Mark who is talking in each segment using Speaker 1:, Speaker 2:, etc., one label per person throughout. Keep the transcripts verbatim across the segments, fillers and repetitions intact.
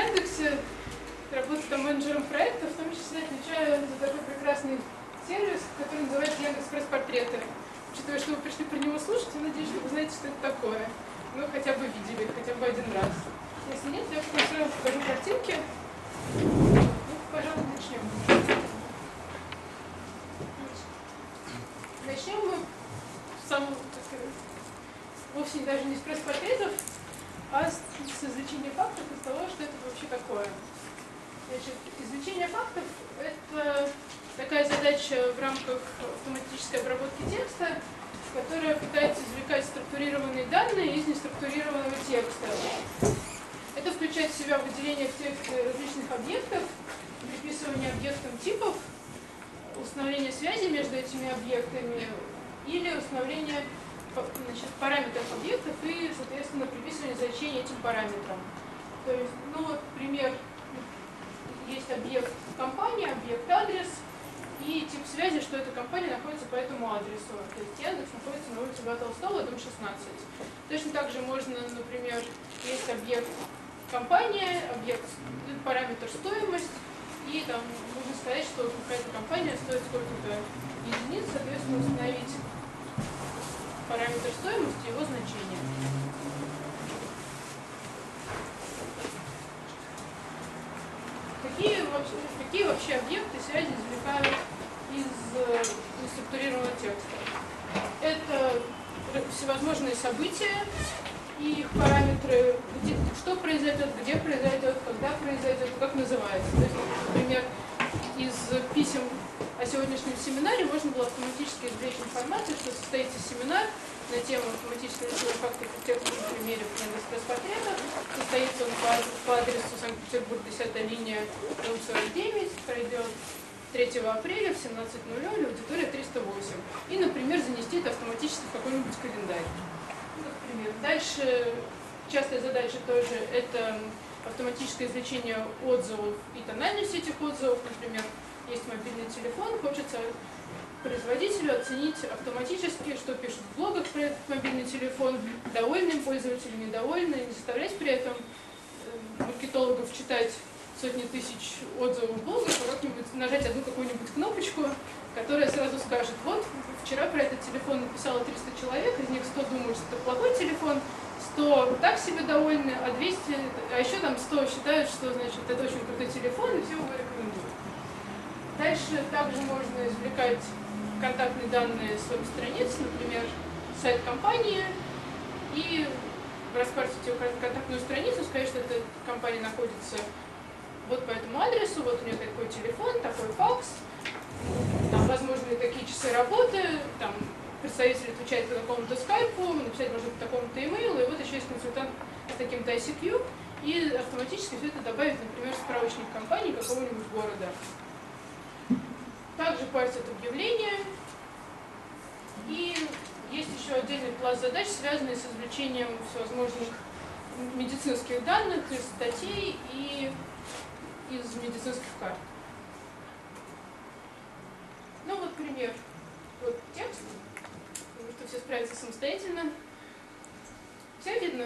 Speaker 1: Яндексе, работаю там менеджером проекта, в том числе отвечаю за такой прекрасный сервис, который называется Яндекс.Пресс-портреты. Учитывая, что вы пришли про него слушать, я надеюсь, что вы знаете, что это такое. Ну, хотя бы видели, хотя бы один раз. Если нет, я вам сразу покажу картинки. Ну, пожалуй, начнем. Начнем мы с самого, так сказать, вовсе даже не с пресс-портретов, а с, с извлечения фактов из того, что это вообще такое. Значит, извлечение фактов – это такая задача в рамках автоматической обработки текста, которая пытается извлекать структурированные данные из неструктурированного текста. Это включает в себя выделение в тексте различных объектов, приписывание объектам типов, установление связи между этими объектами или установление, значит, параметров объектов и, соответственно, приписывание значений этим параметрам. То есть, ну вот, пример, есть объект компания, объект адрес и тип связи, что эта компания находится по этому адресу. То есть Яндекс находится на улице Льва Толстого, дом шестнадцать. Точно так же можно, например, есть объект компания, объект, параметр стоимость, и там можно сказать, что какая-то компания стоит сколько-то единиц, соответственно, установить параметр стоимости и его значение. Какие вообще, какие вообще объекты связи извлекают из неструктурированного текста? Это всевозможные события и их параметры, где, что произойдет, где произойдет, когда произойдет, как называется. То есть, например, из писем о сегодняшнем семинаре можно было автоматически извлечь информацию, что состоится семинар на тему автоматического изучения фактов в текстовом примере в Яндекс.Пресс-портретах. Состоится он по, по адресу Санкт-Петербург, десятая линия, дом сорок девять, пройдет третьего апреля в семнадцать ноль ноль, аудитория триста восемь. И, например, занести это автоматически в какой-нибудь календарь. Ну, например. Дальше частая задача тоже – это автоматическое извлечение отзывов и тональность этих отзывов. Например, есть мобильный телефон, хочется производителю оценить автоматически, что пишут в блогах про этот мобильный телефон, довольны им пользователи, недовольны, не заставлять при этом маркетологов читать сотни тысяч отзывов в блогах, а как-нибудь нажать одну какую-нибудь кнопочку, которая сразу скажет: вот, вчера про этот телефон написало триста человек, из них сто думают, что это плохой телефон, сто так себе довольны, а двести, а еще там сто считают, что, значит, это очень крутой телефон, и все его рекомендуют. Дальше также можно извлекать контактные данные с веб-страниц, например, сайт компании, и распарсить ее контактную страницу, сказать, что эта компания находится вот по этому адресу, вот у нее такой телефон, такой факс, там возможны такие часы работы, там представитель отвечает по такому-то скайпу, написать можно по такому-то имейлу, и вот еще есть консультант с таким-то ай си кью, и автоматически все это добавить, например, в справочник компании какого-нибудь города. Также парсят объявления, и есть еще отдельный пласт задач, связанный с извлечением всевозможных медицинских данных из статей и из медицинских карт. Ну вот пример. Вот текст. Думаю, что все справятся самостоятельно. Все видно?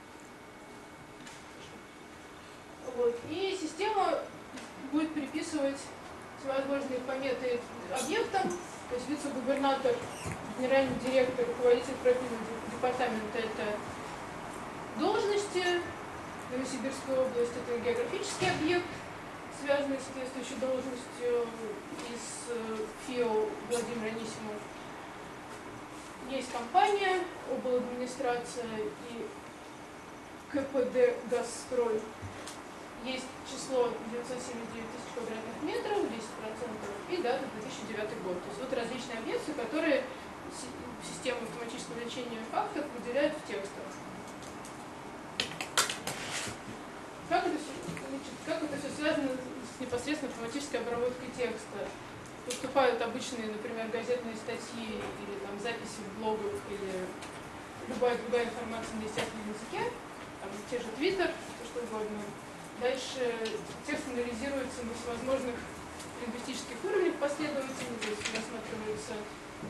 Speaker 1: Вот. И система будет приписывать всевозможные пометы объектам. То есть вице-губернатор, генеральный директор, руководитель профильного департамента – это должности. Новосибирская область – это географический объект, связанный с соответствующей должностью из ФИО Владимир Анисимов. Есть компания, обладминистрация и ка пэ дэ «Газстрой». Есть число девятьсот семьдесят девять тысяч квадратных метров, десять процентов, и дата две тысячи девятый год. То есть вот различные объекты, которые система автоматического извлечения фактов выделяет в текстах. Как это, значит, как это все связано с непосредственно автоматической обработкой текста? Поступают обычные, например, газетные статьи или там, записи в блогах или любая другая информация на естественном языке, там, те же Twitter, что угодно. Дальше текст анализируется на всевозможных лингвистических уровнях последовательно, то есть рассматривается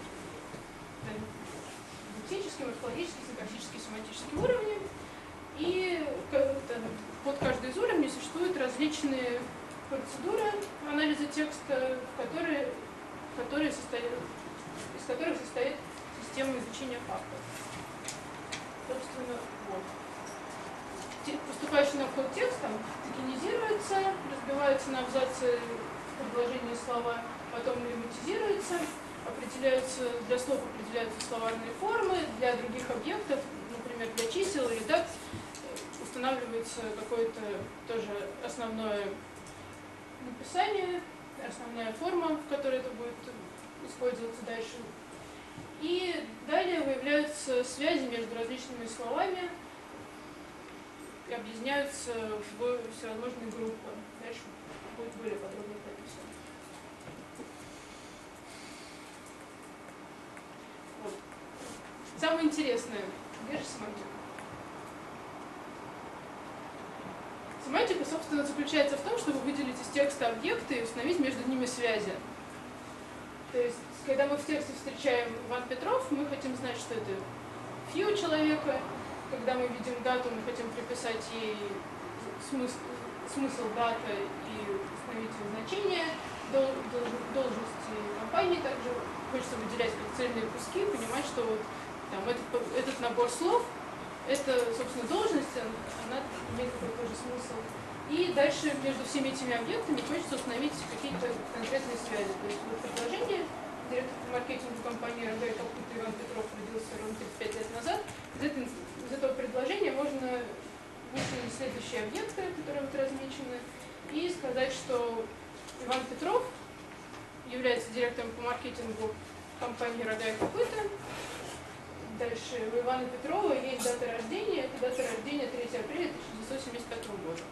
Speaker 1: лексический, морфологический, синтаксический, семантический уровни. И под каждый из уровней существует различные процедуры анализа текста, которые, которые состоят, из которых состоит система изучения фактов. Собственно, вот. Поступающий на вход текст там токенизируется, разбивается на абзацы, предложения, слова, потом лемматизируется, определяются, для слов определяются словарные формы, для других объектов, например, для чисел или дат, устанавливается какое-то тоже основное написание, основная форма, в которой это будет использоваться дальше. И далее выявляются связи между различными словами и объединяются в всевозможные группы. Дальше будет более подробно прописано. Вот. Самое интересное. Где же семантика? Семантика, собственно, заключается в том, чтобы выделить из текста объекты и установить между ними связи. То есть, когда мы в тексте встречаем Иван Петров, мы хотим знать, что это фью человека. Когда мы видим дату, мы хотим приписать ей смысл, смысл даты и установить ее значение, дол, дол, должности компании. Также хочется выделять как цельные куски, понимать, что вот, там, этот, этот набор слов, это, собственно, должность, она имеет какой-то же смысл. И дальше между всеми этими объектами хочется установить какие-то конкретные связи. То есть вот предложение, директор по маркетингу компании эр гэ и Капута Иван Петров родился ровно тридцать пять лет назад. Из, этой, из этого предложения можно вычленить следующие объекты, которые вот размечены, и сказать, что Иван Петров является директором по маркетингу компании «Рога и копыта». Дальше у Ивана Петрова есть дата рождения, это дата рождения третьего апреля тысяча девятьсот семьдесят пятого года.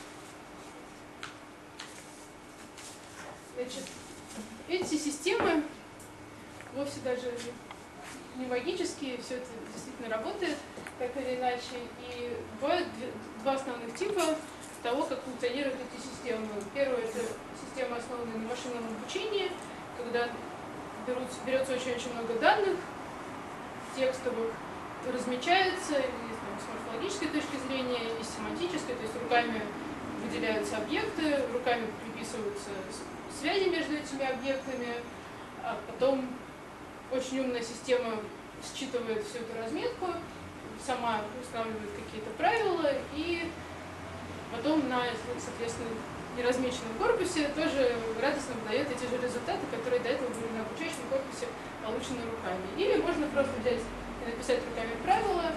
Speaker 1: Значит, эти системы вовсе даже не магические, все это действительно работает так или иначе. И бывают два основных типа того, как функционируют эти системы. Первое — это система, основанная на машинном обучении, когда берут, берется очень-очень много данных текстовых, размечается и там, с морфологической точки зрения, и с семантической, то есть руками выделяются объекты, руками приписываются связи между этими объектами, а потом очень умная система считывает всю эту разметку, сама устанавливает какие-то правила, и потом на, соответственно, неразмеченном корпусе тоже радостно выдает эти же результаты, которые до этого были на обучающем корпусе получены руками. Или можно просто взять и написать руками правила.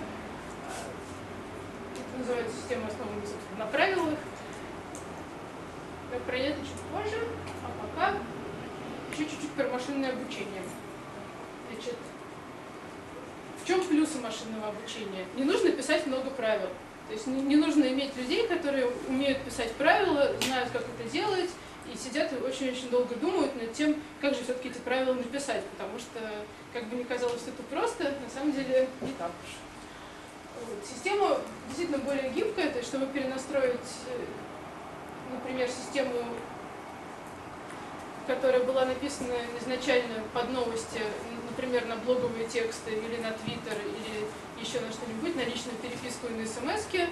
Speaker 1: Это называется система, основанная на правилах. Про это чуть позже, а пока еще чуть-чуть про машинное обучение. Значит, в чем плюсы машинного обучения? Не нужно писать много правил. То есть не, не нужно иметь людей, которые умеют писать правила, знают, как это делать, и сидят и очень-очень долго думают над тем, как же все-таки эти правила написать, потому что, как бы ни казалось, что это просто, на самом деле не так уж. Вот. Система действительно более гибкая, то есть чтобы перенастроить, например, систему, которая была написана изначально под новости, например, на блоговые тексты или на Твиттер, или еще на что-нибудь, на личную переписку и на смс-ки.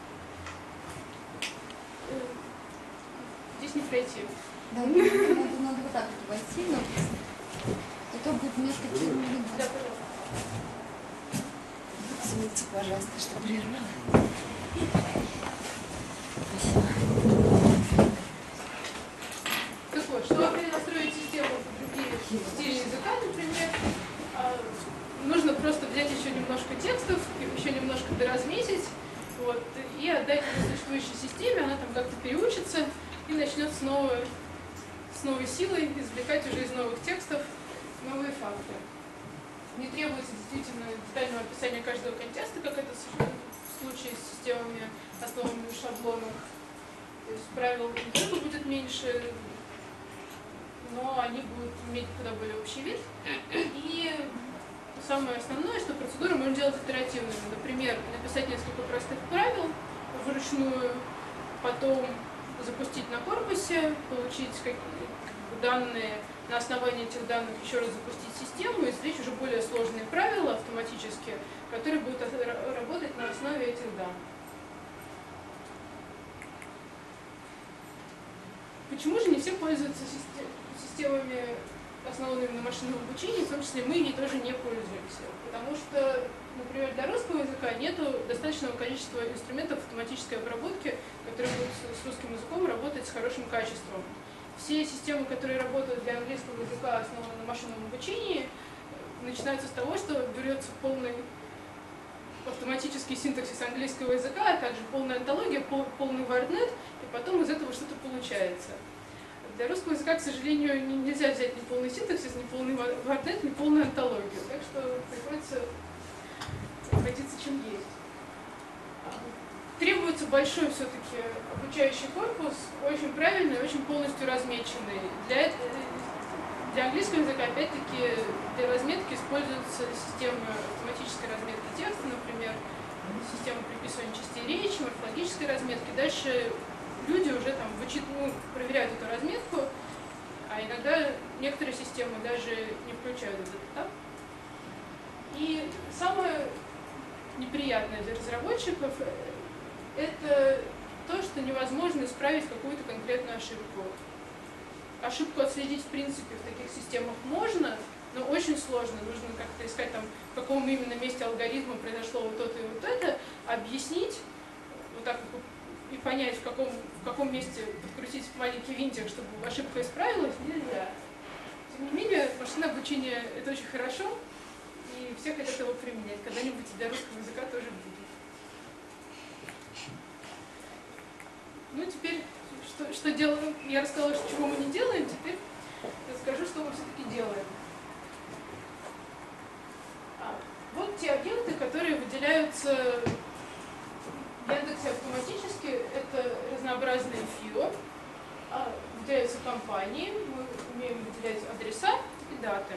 Speaker 1: Здесь не пройти.
Speaker 2: Да, надо, надо вот так вот войти, но это будет немножко темно.
Speaker 1: Да, пожалуйста.
Speaker 2: Извините, пожалуйста, что прервала. Спасибо.
Speaker 1: Так вот, чтобы перенастроить систему под другие стили языка, например, нужно просто взять еще немножко текстов, еще немножко доразметить, вот, и отдать существующей системе, она там как-то переучится и начнет снова, с новой силой извлекать уже из новых текстов новые факты. Не требуется действительно детального описания каждого контекста, как это в случае с системами, основанными на шаблонах. То есть правил не только будет меньше, но они будут иметь куда более общий вид. И самое основное, что процедуру можно делать итеративными. Например, написать несколько простых правил вручную, потом запустить на корпусе, получить данные, на основании этих данных еще раз запустить систему и извлечь уже более сложные правила автоматически, которые будут работать на основе этих данных. почему же не все пользуются системами, основанными на машинном обучении, в том числе мы ей тоже не пользуемся? Потому что, например, для русского языка нет достаточного количества инструментов автоматической обработки, которые будут с русским языком работать с хорошим качеством. Все системы, которые работают для английского языка, основанные на машинном обучении, начинаются с того, что берется полный автоматический синтаксис английского языка, а также полная антология, полный WordNet, и потом из этого что-то получается. Для русского языка, к сожалению, нельзя взять ни полный синтаксис, ни полный WordNet, ни полную антологию, так что приходится обходиться чем есть. Требуется большой все-таки обучающий корпус, очень правильный, очень полностью размеченный. Для, для английского языка, опять-таки, для разметки используются системы автоматической разметки текста, например, система приписывания частей речи, морфологической разметки. Дальше люди уже там вычит, ну, проверяют эту разметку, а иногда некоторые системы даже не включают этот этап. И самое неприятное для разработчиков — это то, что невозможно исправить какую-то конкретную ошибку. Ошибку отследить, в принципе, в таких системах можно, но очень сложно. Нужно как-то искать, там, в каком именно месте алгоритма произошло вот то-то и вот это, объяснить, вот так и понять, в каком, в каком месте подкрутить маленький винтик, чтобы ошибка исправилась, нельзя. Тем не менее, машинное обучение — это очень хорошо, и все хотят его применять. Когда-нибудь для русского языка тоже будет. Ну, теперь, что, что делаем? Я рассказала, что чего мы не делаем, теперь расскажу, что мы все-таки делаем. А, вот те объекты, которые выделяются в Яндексе автоматически. Это разнообразные фио, выделяются компании, мы умеем выделять адреса и даты.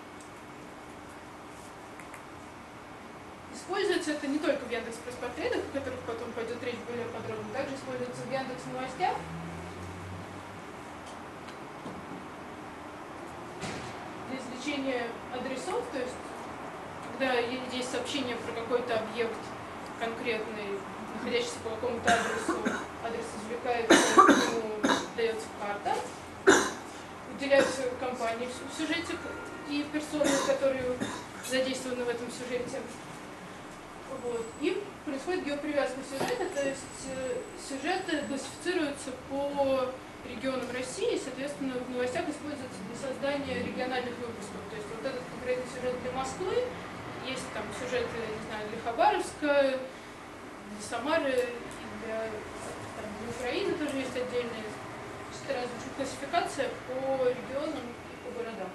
Speaker 1: Используется это не только в Яндекс.Пресс-портретах, о которых потом пойдет речь более подробно, также используется в Яндекс.Новостях. Для извлечения адресов, то есть когда есть сообщение про какой-то объект конкретный, находящийся по какому-то адресу, адрес извлекается, ему дается карта, выделяются компании в сюжете и персоны, которые задействованы в этом сюжете. Вот. И происходит геопривязка сюжета, то есть э, сюжеты классифицируются по регионам России, и, соответственно, в новостях используются для создания региональных выпусков. То есть вот этот конкретный сюжет для Москвы, есть там сюжеты, не знаю, для Хабаровска, для Самары, и для, там, для Украины тоже есть отдельная классификация по регионам и по городам.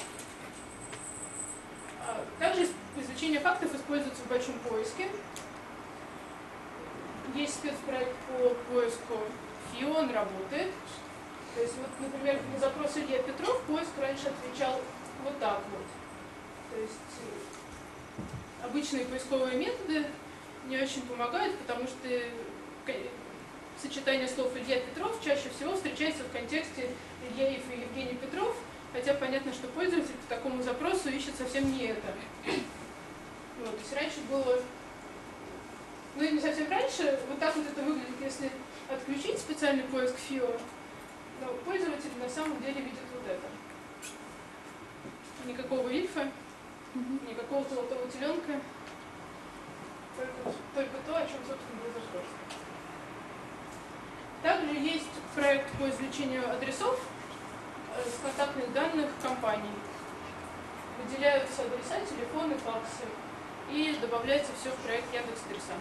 Speaker 1: Также изучение фактов используется в большом поиске. Есть спецпроект по поиску фио, он работает. То есть, вот, например, на запрос Илья Петров поиск раньше отвечал вот так вот. То есть обычные поисковые методы не очень помогают, потому что сочетание слов Илья Петров чаще всего встречается в контексте Ильяев и Евгений Петров, хотя понятно, что пользователь по такому запросу ищет совсем не это. Вот, то есть раньше было, ну и не совсем раньше, вот так вот это выглядит, если отключить специальный поиск фио, но пользователь на самом деле видит вот это. Никакого ильфа, никакого золотого теленка, только, только то, о чем, собственно, был запрос. Также есть проект по извлечению адресов с контактных данных компаний. Выделяются адреса, телефоны, факсы и добавляется все в проект Яндекс.Адреса.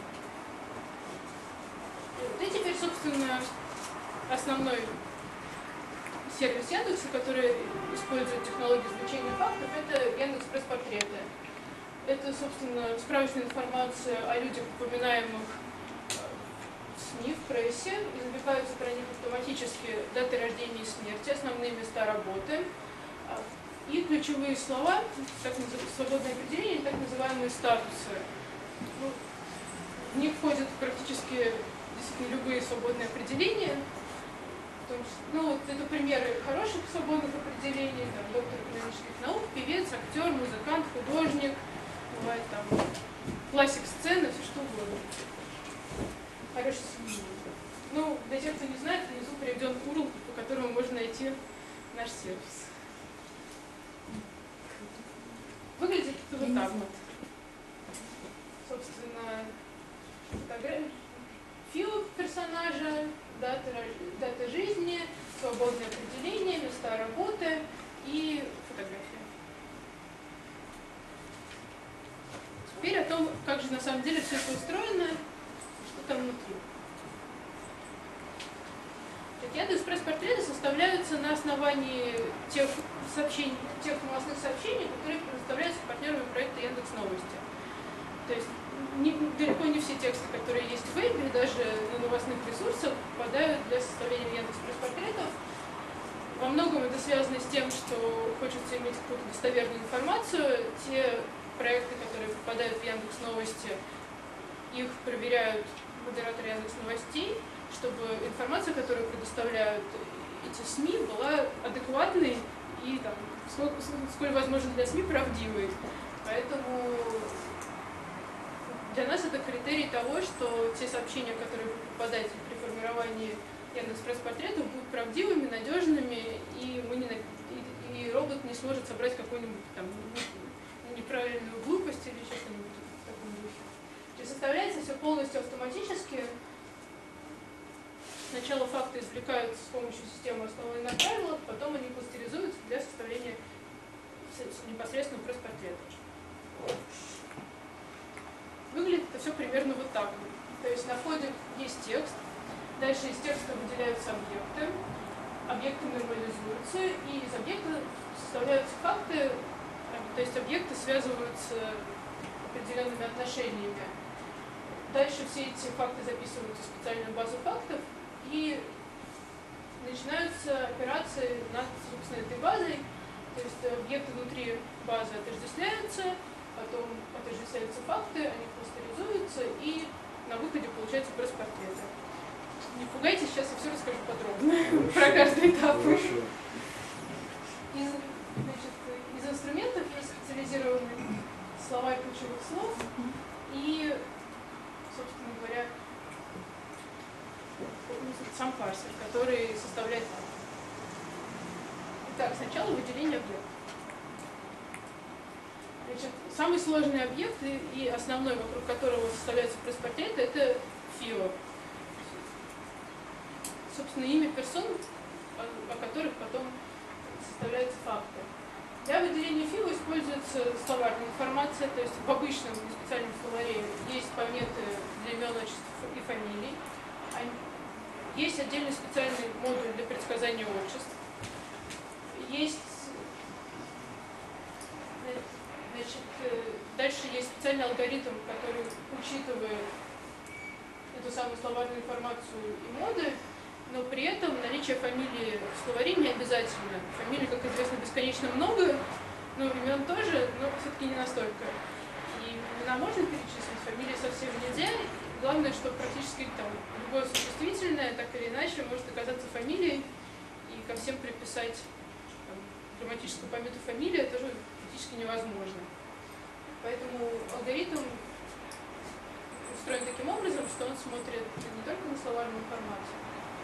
Speaker 1: И теперь, собственно, основной сервис Яндекса, который использует технологию извлечения фактов, это Яндекс.Пресс-портреты. Это, собственно, справочная информация о людях, упоминаемых в СМИ, в прессе. Извлекаются про них автоматически даты рождения и смерти, основные места работы и ключевые слова, так свободное определение, так называемые статусы. Ну, в них входят практически действительно любые свободные определения. Ну, вот это примеры хороших свободных определений, там, доктор экономических наук, певец, актер, музыкант, художник, бывает там классик сцены, все что угодно. Хороший семьянин. Ну, для тех, кто не знает, внизу приведен ю ар эл, по которому наш сервис. Выглядит это вот так вот. Собственно, фотография, фил персонажа, дата, дата жизни, свободное определение, места работы и фотография. Теперь о том, как же на самом деле все это устроено, что там внутри. Яндекс.Пресс-портреты составляются на основании тех сообщений, тех новостных сообщений, которые предоставляются партнерами проекта Яндекс.Новости. То есть не, далеко не все тексты, которые есть в вебе, даже на новостных ресурсах, попадают для составления Яндекс.Пресс-портретов. Во многом это связано с тем, что хочется иметь какую-то достоверную информацию. Те проекты, которые попадают в Яндекс.Новости, их проверяют модераторы Яндекс.Новостей, чтобы информация, которую предоставляют эти СМИ, была адекватной и, там, сколь, сколь возможно для СМИ, правдивой. Поэтому для нас это критерий того, что те сообщения, которые будут попадать при формировании Яндекс.Пресс-портретов, будут правдивыми, надежными, и, мы не, и, и робот не сможет собрать какую-нибудь там неправильную глупость или что-нибудь в таком духе. То есть составляется все полностью автоматически. Сначала факты извлекаются с помощью системы, основанной на правилах, потом они кластеризуются для составления непосредственно пресс-портрета. Выглядит это все примерно вот так. То есть на входе есть текст, дальше из текста выделяются объекты, объекты нормализуются, и из объекта составляются факты, то есть объекты связываются определенными отношениями. Дальше все эти факты записываются в специальную базу фактов, и начинаются операции над, собственно, этой базой. То есть объекты внутри базы отождествляются, потом отождествляются факты, они кластеризуются, и на выходе получаются пресс-портреты. Не пугайтесь, сейчас я все расскажу подробно про каждый этап. Из, значит, из инструментов есть специализированный словарь ключевых слов и, собственно говоря, сам парсер, который составляет факт. Итак, сначала выделение объекта. Значит, самый сложный объект и, и основной, вокруг которого составляются пресс-портреты, это фио. Собственно, имя персон, о, о которых потом составляются факты. Для выделения фио используется словарная информация, то есть в обычном и специальном словаре есть пометы для имен, отчеств и фамилий. Есть отдельный специальный модуль для предсказания отчеств. Есть, значит, дальше есть специальный алгоритм, который учитывает эту самую словарную информацию и моды, но при этом наличие фамилии в словаре не обязательно. Фамилий, как известно, бесконечно много, но имен тоже, но все-таки не настолько. И имена можно перечислить, фамилии совсем нельзя. Главное, что практически там любое существительное, так или иначе, может оказаться фамилией, и ко всем приписать там, грамматическую помету фамилия тоже практически невозможно. Поэтому алгоритм устроен таким образом, что он смотрит не только на словарную информацию.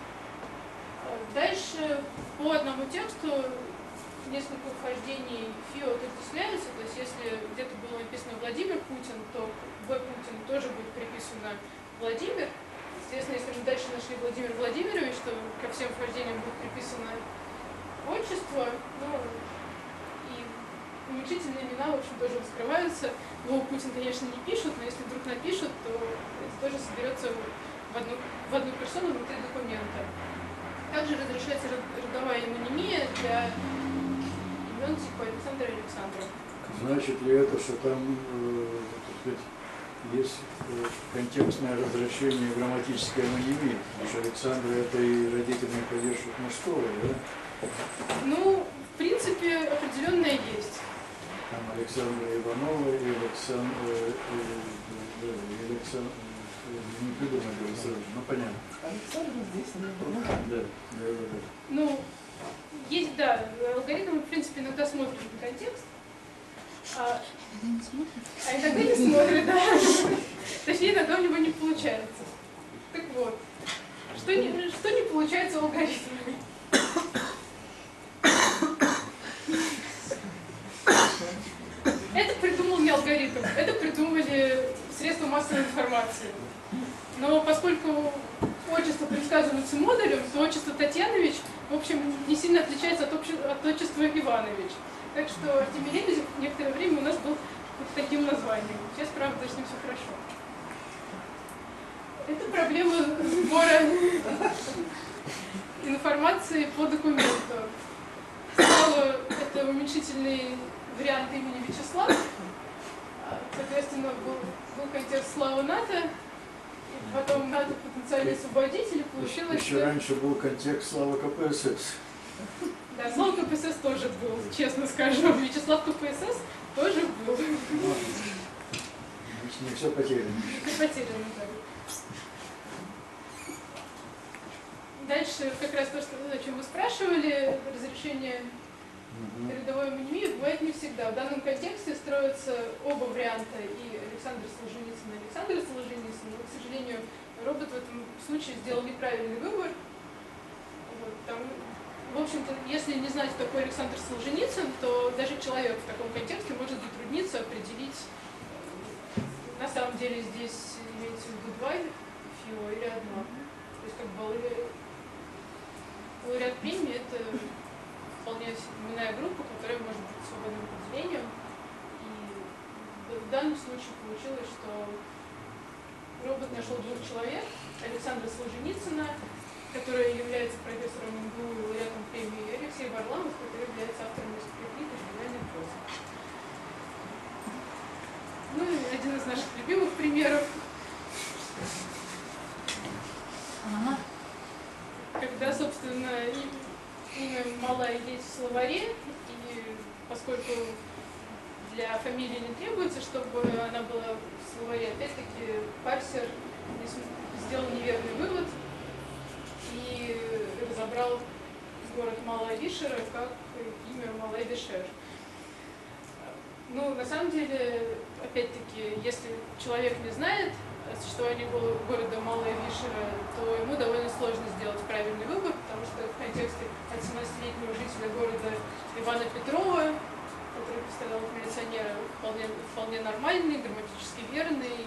Speaker 1: Дальше по одному тексту несколько вхождений фио отождествляются, то есть если где-то было написано Владимир Путин, то В. Путин тоже будет приписано Владимир. Естественно, если мы дальше нашли Владимир Владимирович, то ко всем вхождениям будет приписано отчество, ну, и уменьшительные имена, в общем, тоже раскрываются. Вова Путин, конечно, не пишут, но если вдруг напишут, то это тоже соберется в одну, в одну персону внутри документа. Также разрешается родовая имонимия для имен типа Александра и Александра.
Speaker 3: Значит ли это, что там, э, так сказать, есть э, контекстное возвращение грамматической амонимии? Потому что Александра — это и родительный поддержка мужского, да?
Speaker 1: Ну, в принципе, определенное есть.
Speaker 3: Там Александра Иванова и Александра, э, э, и Александра, э, не придумали сразу, ну понятно.
Speaker 4: Александр здесь не было.
Speaker 3: Да, да, да, да.
Speaker 1: Ну, есть, да, алгоритм, в принципе, иногда смотрит на контекст. А, а иногда не смотрит, да. Точнее, иногда у него не получается. Так вот, что не, что не получается в алгоритме? алгоритм. Это придумали средства массовой информации. Но поскольку отчество предсказывается модулем, то отчество Татьянович, в общем, не сильно отличается от, обще... от отчества Иванович. Так что Артемий Лебедев некоторое время у нас был вот таким названием. Сейчас, правда, с ним все хорошо. Это проблема сбора информации по документу. Сначала это уменьшительный вариант имени Вячеслав. Соответственно, был, был контекст Слава НАТО, и потом НАТО потенциальный освободитель, и получилось...
Speaker 3: Еще
Speaker 1: что...
Speaker 3: раньше был контекст Слава КПСС.
Speaker 1: Да, Слава КПСС тоже был, честно скажу. Вячеслав КПСС тоже был.
Speaker 3: Ну, не все потеряно.
Speaker 1: Не потеряно, да. Дальше как раз то, что, о чем вы спрашивали, разрешение рядовой амонимии бывает не всегда. В данном контексте строятся оба варианта, и Александр Солженицын, и Александр Солженицын, но, к сожалению, робот в этом случае сделал неправильный выбор. Вот, там, в общем-то, если не знать, кто такой Александр Солженицын, то даже человек в таком контексте может затрудниться определить, на самом деле здесь имеется в виду два ФИО или одно. То есть как бы лауреат премии — это вполне именная группа, которая может быть свободным определением. И в данном случае получилось, что робот нашел двух человек: Александра Солженицына, который является профессором МГУ и лауреатом премии, и Алексей Варламов, который является автором нескольких книг о журнальной прозе. Ну и один из наших любимых примеров.
Speaker 2: Ага.
Speaker 1: Когда, собственно, имя малое есть в словаре, и поскольку для фамилии не требуется, чтобы она была в словаре, опять-таки парсер сделал неверный вывод и разобрал город Малая Вишера как имя Малая Вишер. Ну, на самом деле, опять-таки, если человек не знает о существовании города Малая Вишера, то ему довольно сложно сделать правильный выбор, потому что в контексте семнадцатилетнего жителя города Ивана Петрова, который представлял милиционера, вполне, вполне нормальный, грамматически верный.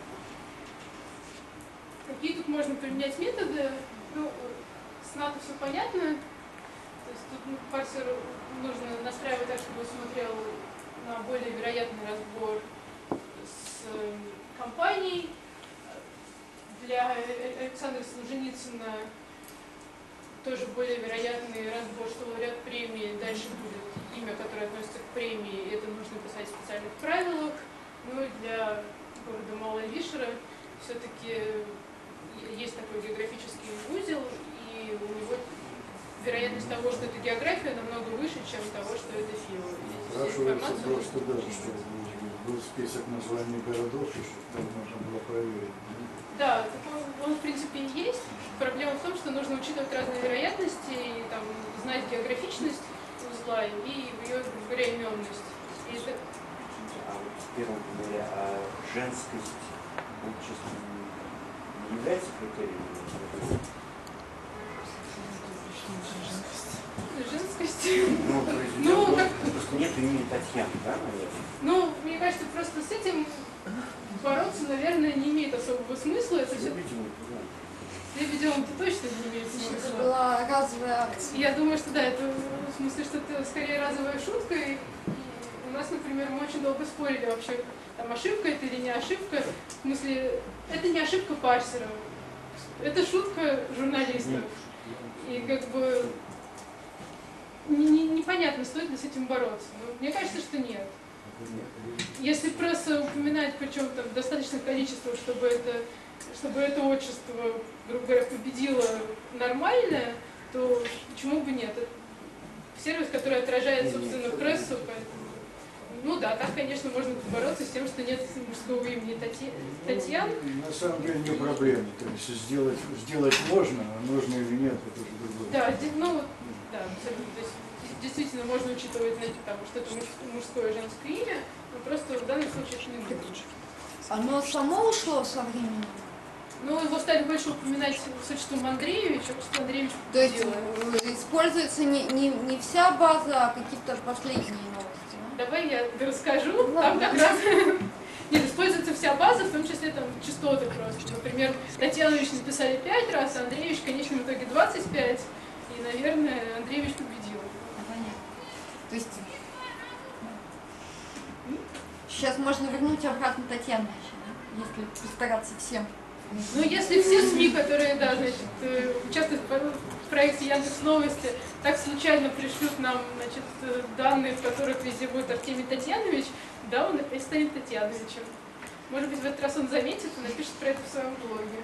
Speaker 1: Какие тут можно применять методы? Ну, с НАТО все понятно. То есть тут ну, парсеру нужно настраивать так, чтобы он смотрел на более вероятный разбор с э, компанией. Для Александра Солженицына тоже более вероятный разбор, что лауреат премии, дальше будет имя, которое относится к премии, это нужно писать в специальных правилах. Ну и для города Малая Вишера все-таки есть такой географический узел, и у него вероятность того, что это география, намного выше, чем того, что это ФИО.
Speaker 3: Спрашивается просто, да, что был список названий городов, и чтобы там можно было проверить.
Speaker 1: Да, он, он в принципе и есть. Проблема в том, что нужно учитывать разные вероятности, и там, знать географичность узла и ее, грубо говоря, именность. И это...
Speaker 5: Первым говоря, а женскость отчества не является критерием?
Speaker 1: Женскость?
Speaker 5: Ну, то есть,
Speaker 1: ну,
Speaker 5: ну,
Speaker 1: как...
Speaker 5: просто нет имени Татьяны, да, наверное?
Speaker 1: Ну, мне кажется, просто с этим бороться, наверное, не имеет особого смысла. Это все... С Лебедевым-то точно не имеет смысла.
Speaker 2: Это была разовая акция.
Speaker 1: Я думаю, что да, это в смысле, что это скорее разовая шутка. И у нас, например, мы очень долго спорили вообще, там ошибка это или не ошибка. В смысле, это не ошибка парсера, это шутка журналистов. И как бы не, не, непонятно, стоит ли с этим бороться. Но мне кажется, что нет. Если пресса упоминает, причем там достаточное количество, чтобы это, чтобы это отчество, грубо говоря, победило нормально, то почему бы нет? Это сервис, который отражает, собственно, прессу. Поэтому, ну да, так, конечно, можно бороться с тем, что нет мужского имени Татья... Татьян.
Speaker 3: На самом деле не проблема. То есть сделать, сделать можно, а нужно или нет, это уже другое.
Speaker 1: Да, ну, да, абсолютно. То есть, действительно можно учитывать, там, что это мужское и женское имя, но просто в данном случае это не нужно.
Speaker 2: Оно само ушло со временем?
Speaker 1: Ну, его стали больше упоминать с отчеством Андреевич, отчество Андреевич
Speaker 2: То есть
Speaker 1: делает.
Speaker 2: используется не, не, не вся база, а какие-то последние новости, да?
Speaker 1: Давай я расскажу. Там
Speaker 2: Ладно.
Speaker 1: как раз нет, используется вся база, в том числе там частоты просто. Например, Татьянович написали пять раз, а Андреевич в конечном итоге двадцать пять. И, наверное, Андреевич победил.
Speaker 2: Понятно. То есть сейчас можно вернуть обратно Татьяновича, да? Если постараться всем.
Speaker 1: Ну, если все СМИ, которые, да, значит, э, участвуют в проекте Яндекс.Новости, так случайно пришлют нам, значит, э, данные, в которых везде будет Артемий Татьянович, да, он опять станет Татьяновичем. Может быть, в этот раз он заметит и напишет про это в своем блоге.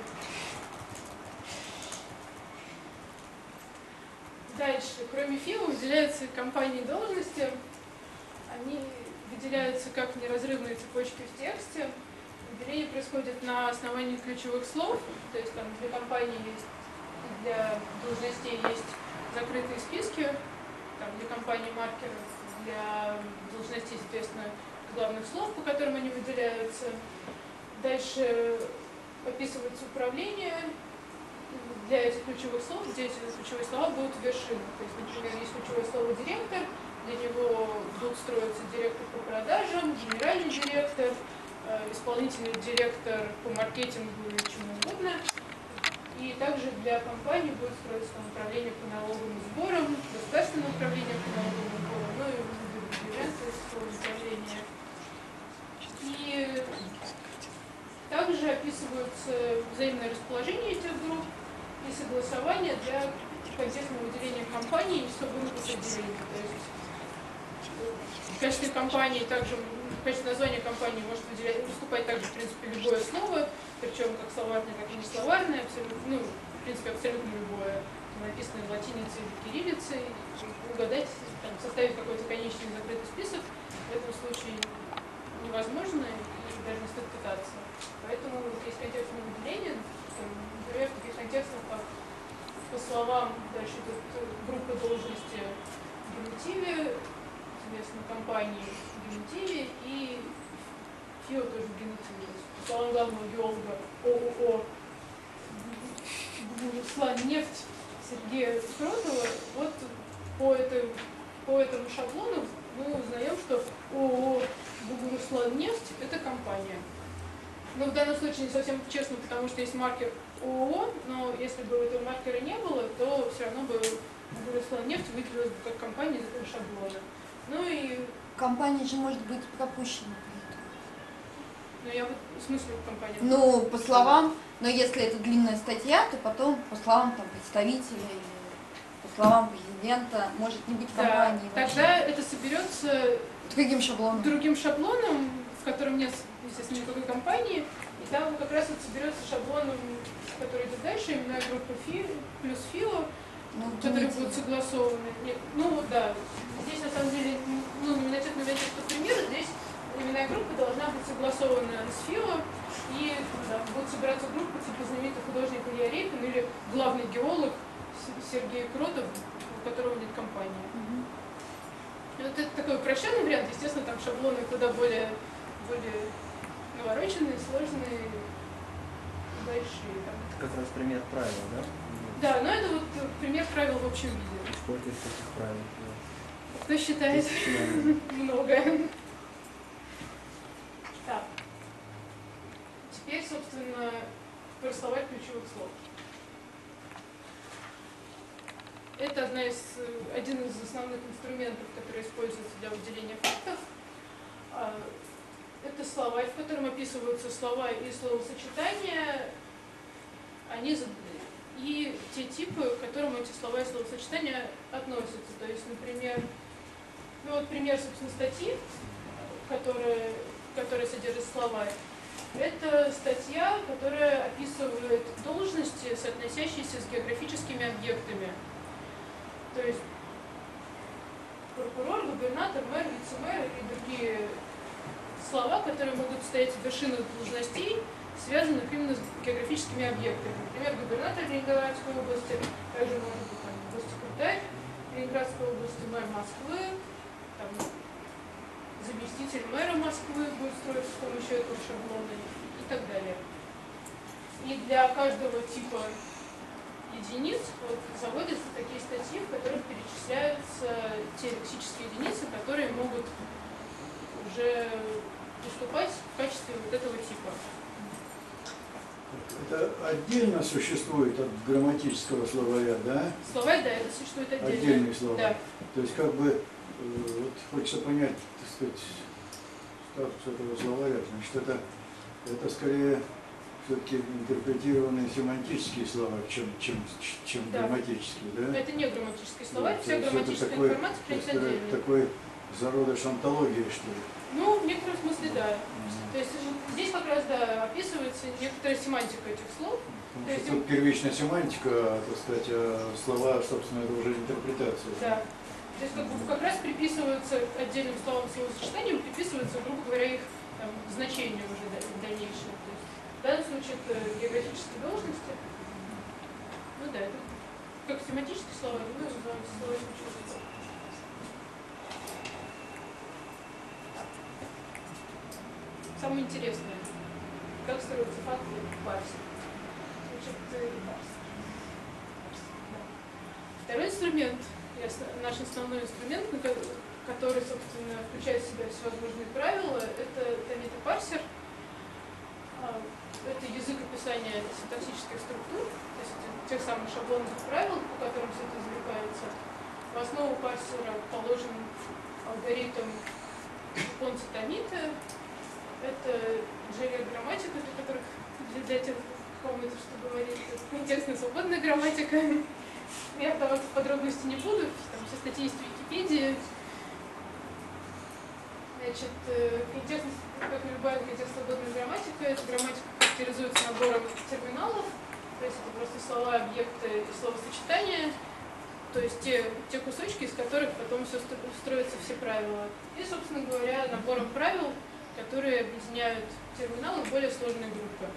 Speaker 1: Дальше, кроме ФИО, выделяются компании и должности. Они выделяются как неразрывные цепочки в тексте. Выделение происходит на основании ключевых слов, то есть там для компании есть, для должностей есть закрытые списки, там для компании маркеров, для должностей, соответственно, главных слов, по которым они выделяются. Дальше описывается управление. Для этих ключевых слов, где эти ключевые слова будут вершины. То есть, например, есть ключевое слово «директор», для него будут строиться директор по продажам, генеральный директор, исполнительный директор по маркетингу и чему угодно. И также для компании будет строиться там управление по налоговым сборам, государственное управление по налоговым сборам, ну и варианты управления. И также описываются взаимное расположение этих групп и согласование для контекстного выделения компании и свободных распределений. То есть в качестве компании также, в качестве названия компании может выделять, выступать также, в принципе, любое слово, причем как словарное, так и не словарное, абсолютно, ну, в принципе, абсолютно любое, написанное латиницей или кириллицей, угадать, там, составить какой-то конечный закрытый список, в этом случае невозможно и даже не стоит пытаться. Поэтому вот есть контекстное выделение, например, в таких контекстах, как по словам, дальше идет группа должности в генитиве, соответственно, компании в генитиве и ФИО тоже в генитиве. По словам главного геолога ООО «Бугуруслан-нефть» Сергея Кротова, вот по, этой, по этому шаблону мы узнаем, что ООО «Бугуруслан-нефть» — это компания. Но в данном случае не совсем честно, потому что есть маркер ООО, но если бы этого маркера не было, то все равно бы «Бугуруслан-нефть» выделилась бы как компания из этого шаблона. Ну и...
Speaker 2: Компания же может быть пропущена при этом.
Speaker 1: Ну я вот в смысле компания.
Speaker 2: Ну, по словам, но если это длинная статья, то потом, по словам там, представителя или по словам президента, может не быть компании.
Speaker 1: Да, тогда это соберется
Speaker 2: другим шаблоном.
Speaker 1: Другим шаблоном, в котором нет, естественно, никакой компании, и там как раз вот соберется шаблоном, который идет дальше, именно группа ФИ плюс ФИО,
Speaker 2: ну,
Speaker 1: которые будут согласованы. Нет, ну да, здесь на самом деле, ну не начать наводить что пример, здесь именная группа должна быть согласована с ФИО, и да, будет собираться группа типа знаменитый художник Илья Репин или главный геолог Сергей Кротов, у которого нет компании. Mm-hmm. Вот это такой упрощенный вариант, естественно, там шаблоны куда более, более навороченные, сложные, большие. Там.
Speaker 5: Это как раз пример правил, да?
Speaker 1: Да, но это вот пример правил в общем виде.
Speaker 5: Сколько из таких правил?
Speaker 1: Кто считает? Много. Так. Теперь, собственно, про слова ключевых слов. Это одна из, один из основных инструментов, который используется для выделения фактов. Это словарь, в котором описываются слова и словосочетания, они и те типы, к которым эти слова и словосочетания относятся. То есть, например, ну вот пример, собственно, статьи, которая, которая содержит словарь. Это статья, которая описывает должности, соотносящиеся с географическими объектами. То есть прокурор, губернатор, мэр, вице-мэр и другие слова, которые могут стоять в вершинах должностей, связанных именно с географическими объектами. Например, губернатор Ленинградской области, также может быть там, госсекретарь Ленинградской области, мэр Москвы, там, заместитель мэра Москвы будет строиться с помощью этого шаблона и так далее. И для каждого типа единиц вот, заводятся такие статьи, в которых перечисляются те лексические единицы, которые могут выступать в качестве вот этого типа.
Speaker 3: Это отдельно существует от грамматического словаря, да?
Speaker 1: Словарь, да, это существует отдельно.
Speaker 3: Отдельные слова.
Speaker 1: Да.
Speaker 3: То есть как бы, э, вот хочется понять, так сказать, статус этого словаря. Значит, это, это скорее все-таки интерпретированные семантические слова, чем, чем, чем
Speaker 1: Да.
Speaker 3: грамматические, да?
Speaker 1: Это не грамматический словарь,
Speaker 3: Да,
Speaker 1: вся
Speaker 3: то есть это
Speaker 1: грамматическая
Speaker 3: такой-
Speaker 1: информация
Speaker 3: то есть
Speaker 1: принята
Speaker 3: это
Speaker 1: отдельно.
Speaker 3: такой зародыш антологии, что ли?
Speaker 1: Ну, в некотором смысле, да.
Speaker 3: Мгм.
Speaker 1: То есть здесь как раз, да, описывается некоторая семантика этих слов.
Speaker 3: Потому
Speaker 1: То есть
Speaker 3: что тут первичная семантика, так сказать, а слова, собственно, это уже интерпретация.
Speaker 1: Да. То есть как, бы как раз приписываются отдельным словам, словосочетаниям, приписываются, грубо говоря, их там, значение уже даль- дальнейшее. То есть, в данном случае это географические должности. Ну да, это как семантические слова, мы называем слова семантические. Самое интересное, как строятся факты в парсе. Значит, э, да. Второй инструмент, и ос- наш основной инструмент, на ко- который, собственно, включает в себя всевозможные правила, это томит парсер. А, Это язык описания синтаксических структур, то есть это тех самых шаблонных правил, по которым все это извлекается. В основу парсера положен алгоритм Понца Томита. Это джей-грамматика, для которых, для тех, кому это что говорит, это контекстная свободная грамматика. Я вдаваться в подробности не буду, там все статьи есть в Википедии. Значит, э, контекст, как и любая контекст-свободная грамматика, эта грамматика характеризуется набором терминалов, то есть это просто слова, объекты и словосочетания, то есть те, те кусочки, из которых потом все строятся все правила. И, собственно говоря, набором правил, которые объединяют терминалы в более сложные группы.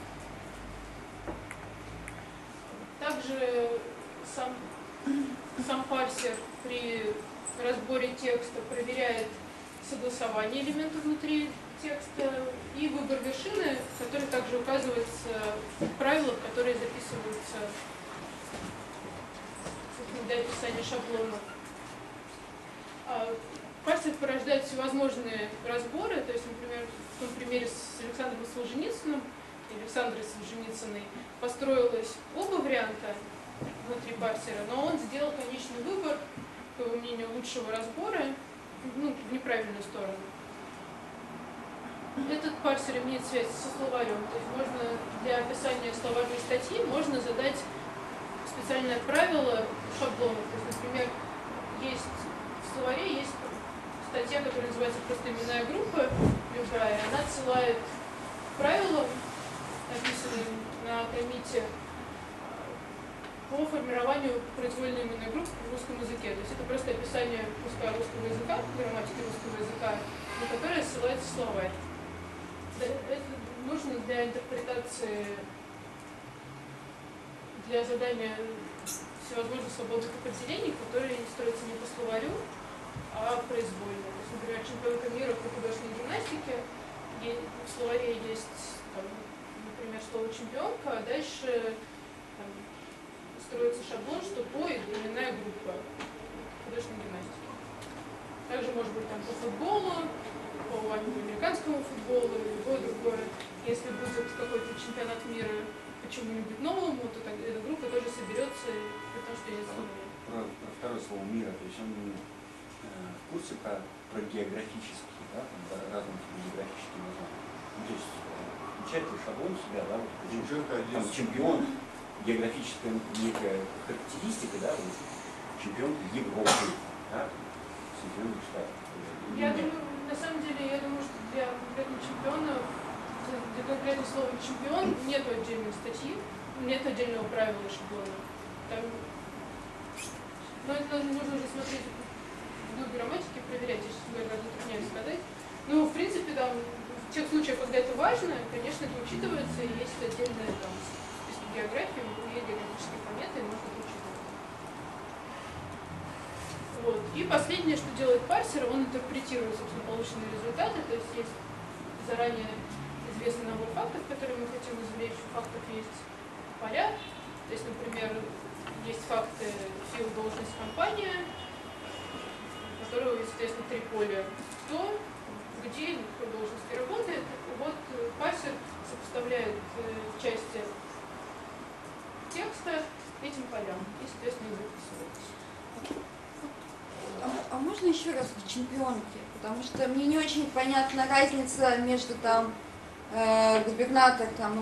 Speaker 1: Также сам, сам парсер при разборе текста проверяет согласование элементов внутри текста и выбор вершины, который также указывается в правилах, которые записываются для описания шаблонов. А парсер порождает всевозможные разборы, то есть, например, в том примере с Александром Солженицыным, Александрой Солженицыной, построилось оба варианта внутри парсера, но он сделал конечный выбор, по его мнению, лучшего разбора, ну, в неправильную сторону. Этот парсер имеет связь со словарем, то есть можно для описания словарной статьи можно задать специальное правило шаблонов. То есть, например, есть в словаре есть статья, которая называется просто именная группа, любая, она отсылает к правилам, описанным на комите, по формированию произвольной именной группы в русском языке. То есть это просто описание куска русского языка, грамматики русского языка, на которое ссылается словарь. Это нужно для интерпретации, для задания всевозможных свободных определений, которые строятся не по словарю, а произвольно. То есть, например, чемпионка мира по художественной гимнастике, в словаре есть, там, например, слово чемпионка, а дальше там, строится шаблон, что по именная группа художественной гимнастики. Также может быть там по футболу, по американскому футболу, любое другое. Если будет какой-то чемпионат мира по чему-нибудь новому, то так, эта группа тоже соберется, потому что есть слово.
Speaker 6: Про, про второе слово мира, то есть он э, в курсе про, про географические, да, там, про разные географические названия. Ну, то есть включает ли шаблон в себя, да, вот, там, чемпион, географическая некая характеристика, да, вот, чемпион Европы, да, Соединенных Штатов.
Speaker 1: Я думаю, на самом деле, я думаю, что для конкретного чемпиона, для конкретного слова чемпион нет отдельной статьи, нет отдельного правила шаблона. Там, но это нужно уже смотреть в грамматике, проверять, я сейчас говорю, затрудняюсь сказать. Ну, в принципе, там, в тех случаях, когда это важно, конечно, это учитывается, и есть отдельная там список географии, и географические пометы, и можно это учитывать. Вот. И последнее, что делает парсер, он интерпретирует, собственно, полученные результаты, то есть есть заранее известный набор фактов, которые мы хотим извлечь. У фактов есть поля, то есть, например, есть факты фил, должность, компания, у которого есть, соответственно, три поля. Кто, где и на какой должности работает. Вот парсер сопоставляет части текста этим полям и, соответственно, их записывает.
Speaker 2: А, а можно еще раз к чемпионке? Потому что мне не очень понятна разница между там э, губернатор там,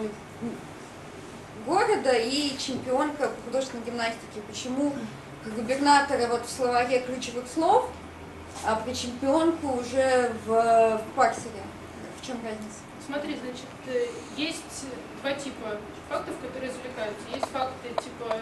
Speaker 2: города и чемпионка по художественной гимнастике. Почему про губернатора вот в словаре ключевых слов, а про чемпионку уже в, в парсере? В чем разница?
Speaker 1: Смотри, значит, есть два типа фактов, которые извлекаются. Есть факты типа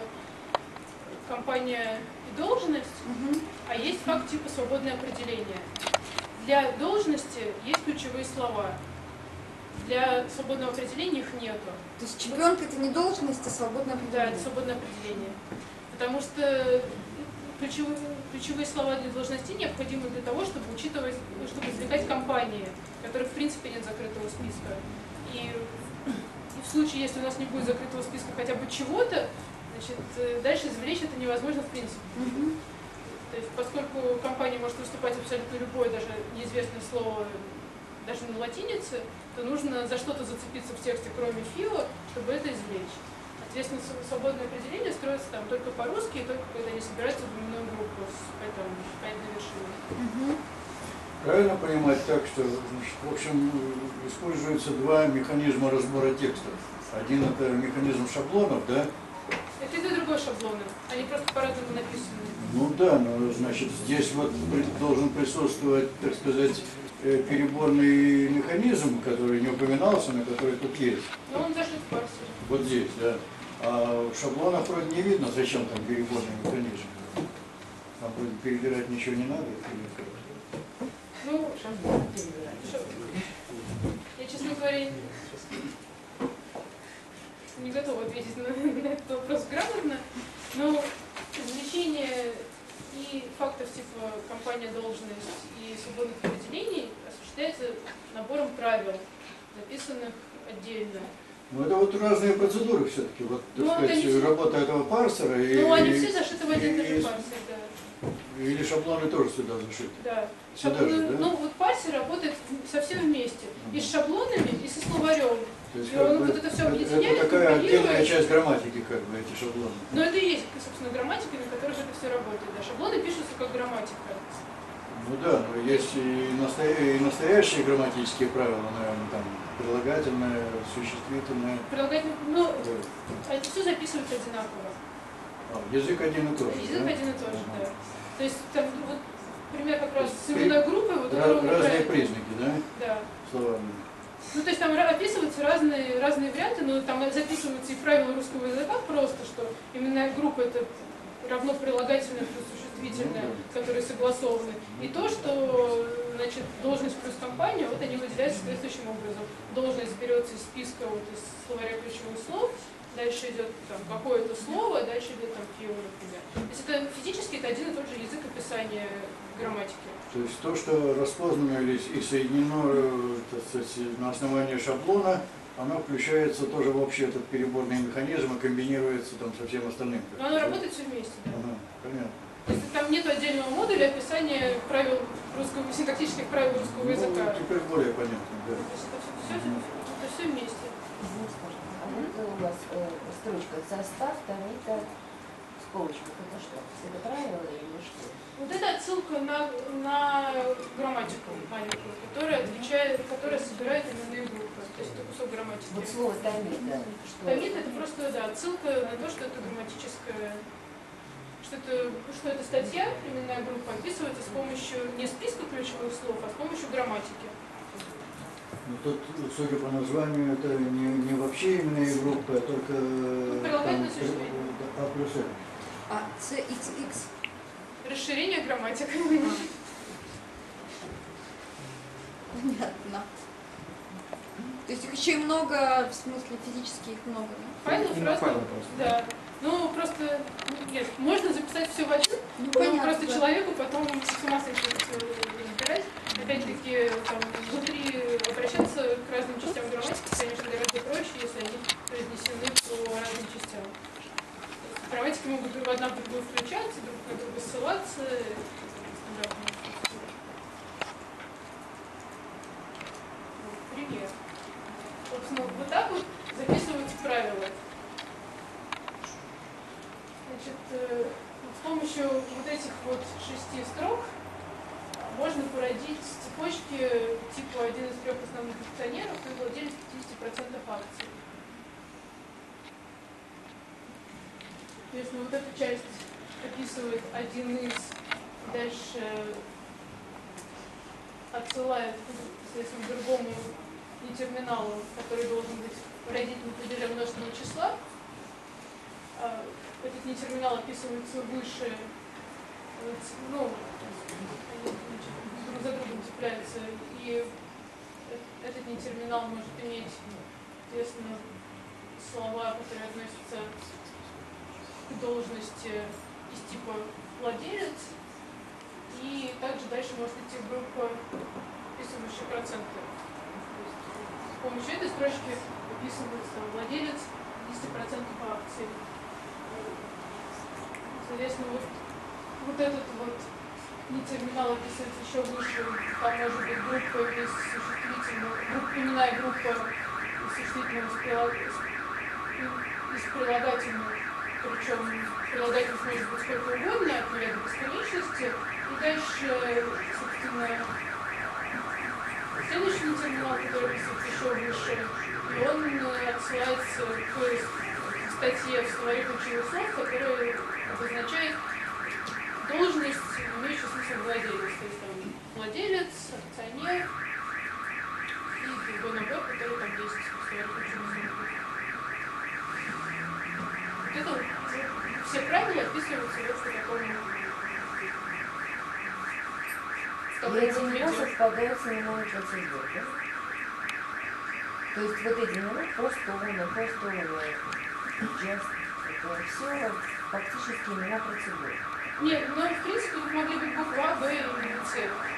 Speaker 1: компания и должность,
Speaker 2: Угу.
Speaker 1: а есть факт типа свободное определение. Для должности есть ключевые слова. Для свободного определения их нету.
Speaker 2: То есть чемпионка это не должность, а свободное
Speaker 1: Да,
Speaker 2: определение.
Speaker 1: это свободное определение. Потому что ключевые, ключевые слова для должностей необходимы для того, чтобы учитывать, чтобы извлекать компании, которых в принципе нет закрытого списка. И, и в случае, если у нас не будет закрытого списка хотя бы чего-то, значит, дальше извлечь это невозможно в принципе.
Speaker 2: Угу.
Speaker 1: То есть, поскольку компания может выступать абсолютно любое, даже неизвестное слово, даже на латинице, то нужно за что-то зацепиться в тексте, кроме фио, чтобы это извлечь. Соответственно, свободное определение строится там только по-русски, и только когда они собираются в именную группу с поэтому, понятной вершиной.
Speaker 2: Угу.
Speaker 3: Правильно понимать так, что, значит, в общем, используются два механизма разбора текстов. Один это механизм шаблонов, да?
Speaker 1: Это и то, и другой шаблоны. Они просто по-разному написаны.
Speaker 3: Ну да, но значит здесь вот при- должен присутствовать, так сказать, э, переборный механизм, который не упоминался, но который тут есть.
Speaker 1: Но он зашит в парсере.
Speaker 3: Вот здесь, да. А в шаблонах вроде не видно, зачем там переборный механизм. Там вроде перебирать ничего не надо. Или как?
Speaker 1: Ну, шо- я, честно говоря, не готова ответить на, на этот вопрос грамотно, но извлечение и фактов типа компания, должность и свободных определений осуществляется набором правил, записанных отдельно.
Speaker 3: Ну это вот разные процедуры все-таки, вот, так
Speaker 1: Ну,
Speaker 3: сказать,
Speaker 1: они все-
Speaker 3: работа этого парсера и,
Speaker 1: Ну, они все зашиты в один и тот
Speaker 3: и-
Speaker 1: же парсер, да.
Speaker 3: или шаблоны тоже сюда зашиты.
Speaker 1: да.
Speaker 3: Сюда
Speaker 1: Шаблоны-
Speaker 3: же, да?
Speaker 1: Ну, вот парсер работает совсем вместе. И с шаблонами, и со словарем.
Speaker 3: То есть,
Speaker 1: И
Speaker 3: как
Speaker 1: он
Speaker 3: бы,
Speaker 1: вот это всё
Speaker 3: это-
Speaker 1: объединяет,
Speaker 3: это такая
Speaker 1: компилирует.
Speaker 3: отдельная часть грамматики, как бы, эти шаблоны.
Speaker 1: Но это и есть, собственно, грамматика, на которых это все работает. Да. Шаблоны пишутся как грамматика.
Speaker 3: Ну да, но есть и, настоя- и настоящие грамматические правила, наверное, там, прилагательное, существительное.
Speaker 1: Прилагательные, ну,
Speaker 3: Да.
Speaker 1: это все записывается одинаково.
Speaker 3: А, язык один и тот же,
Speaker 1: Язык
Speaker 3: да?
Speaker 1: один и тот же,
Speaker 3: Ага.
Speaker 1: да. То есть там вот пример как раз с
Speaker 3: То есть
Speaker 1: именной группой, вот это
Speaker 3: Ra-
Speaker 1: ровно
Speaker 3: разные
Speaker 1: про это.
Speaker 3: признаки, да,
Speaker 1: Да.
Speaker 3: словами?
Speaker 1: Ну, то есть там ра- описываются разные, разные варианты, но там записываются и правила русского языка просто, что именная группа это равно прилагательное плюс существительное,
Speaker 3: Ну
Speaker 1: которые согласованы. И то, что, значит, должность плюс компания, вот они выделяются следующим образом. Должность берется из списка, вот из словаря ключевых слов, дальше идет там какое-то слово, дальше идет там фио, например. То есть это физически это один и тот же язык описания грамматики.
Speaker 3: То есть то, что распознано или и соединено, э, так сказать, на основании шаблона, оно включается тоже в общий этот переборный механизм и комбинируется там со всем остальным.
Speaker 1: Но оно работает все вместе. Да?
Speaker 3: Ага, понятно.
Speaker 1: То есть там нет отдельного модуля описания правил русского, синтаксических правил русского языка.
Speaker 3: Ну, теперь более понятно, да.
Speaker 1: То есть это все, это все вместе.
Speaker 4: Извините, пожалуйста, а вот у вас э, строчка состав, томита, с полочкой, это что? Это правило или что?
Speaker 1: Вот это отсылка на, на грамматику маленькую, которая отвечает, которая собирает именные группы. То есть это кусок грамматики.
Speaker 4: Вот слово томита, что?
Speaker 1: Томит это просто, да, отсылка на то, что это грамматическое, что это, что эта статья, именная группа, описывается с помощью не списка ключевых слов, а с помощью грамматики.
Speaker 3: Ну, тут, судя по названию, это не, не вообще именные группы, а только
Speaker 1: прилагательное
Speaker 3: там,
Speaker 1: существительное.
Speaker 3: А плюс М.
Speaker 2: А си икс икс.
Speaker 1: Расширение грамматик.
Speaker 2: Понятно. То есть их еще и много, в смысле физически их много, да?
Speaker 1: Файлов
Speaker 5: Именно
Speaker 1: разных.
Speaker 5: файлы просто.
Speaker 1: Да. Ну, просто, нет, можно записать все в один,
Speaker 2: Ну,
Speaker 1: но
Speaker 2: понятно,
Speaker 1: просто
Speaker 2: да.
Speaker 1: человеку потом с ума сойти разбирать. Опять-таки, там, внутри обращаться к разным частям грамматики, конечно, гораздо проще, если они произнесены по разным частям. Грамматики могут друг одна в другую включаться, друг на друга ссылаться. Стандартно. Значит, с помощью вот этих вот шести строк можно породить цепочки типа один из трех основных акционеров и владелец пятьдесят процентов акций. Если вот эта часть описывает один из, дальше отсылает, соответственно, к другому нетерминалу, который должен быть родителем падежа множественного числа. Этот нетерминал описывается выше, ну, друг за другом цепляются, и этот нетерминал может иметь, соответственно, слова, которые относятся к должности из типа владелец, и также дальше может идти группа, описывающая проценты. С помощью этой строчки описывается владелец десять процентов акций. Соответственно, вот, вот этот вот нетерминал описывается еще выше, там может быть группа из существительного, группа, именная группа из существительного с прилагательного, причем прилагательность может быть сколько угодно, от нуля до бесконечности, и дальше, собственно, следующий нетерминал, который описывается еще выше, и он отсылается к статье в словаре ключевых слов, которая обозначает должность, имеющую смысл владелец. То есть там владелец, акционер и другой набор, который там есть в словаре ключевых слов. Вот это вот, все правила описываются вот в таком.
Speaker 4: И эти имена совпадают с именами процедур, да? То есть вот эти имена просто умно, просто умно, just, это все фактически имена процедур.
Speaker 1: Нет, но в принципе тут могли быть буква А, Б или С.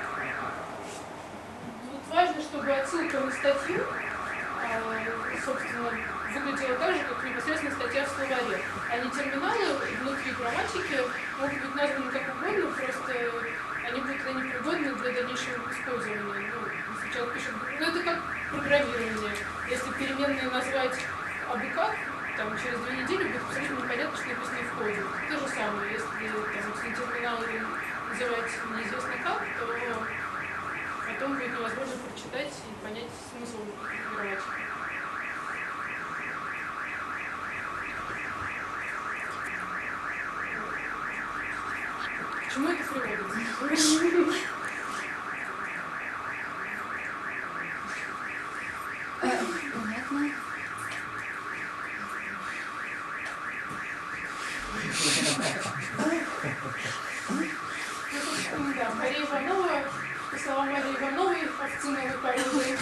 Speaker 1: Тут важно, чтобы отсылка на статью, собственно, выглядела так же, как непосредственно статья в словаре. А не терминалы внутри грамматики могут быть названы как угодно, просто они будут непригодны для дальнейшего использования. Ну, если человек пишет, ну это как программирование. Если переменные назвать абы как, там, через две недели будет абсолютно непонятно, что написано в коде. То же самое, если там, терминалы называть неизвестно как, то потом будет невозможно прочитать и понять смысл грамматики. К чему это приводит?
Speaker 2: Понятно.
Speaker 1: Да, Мария Иванова, по словам Марии Ивановой, овцы новой породы.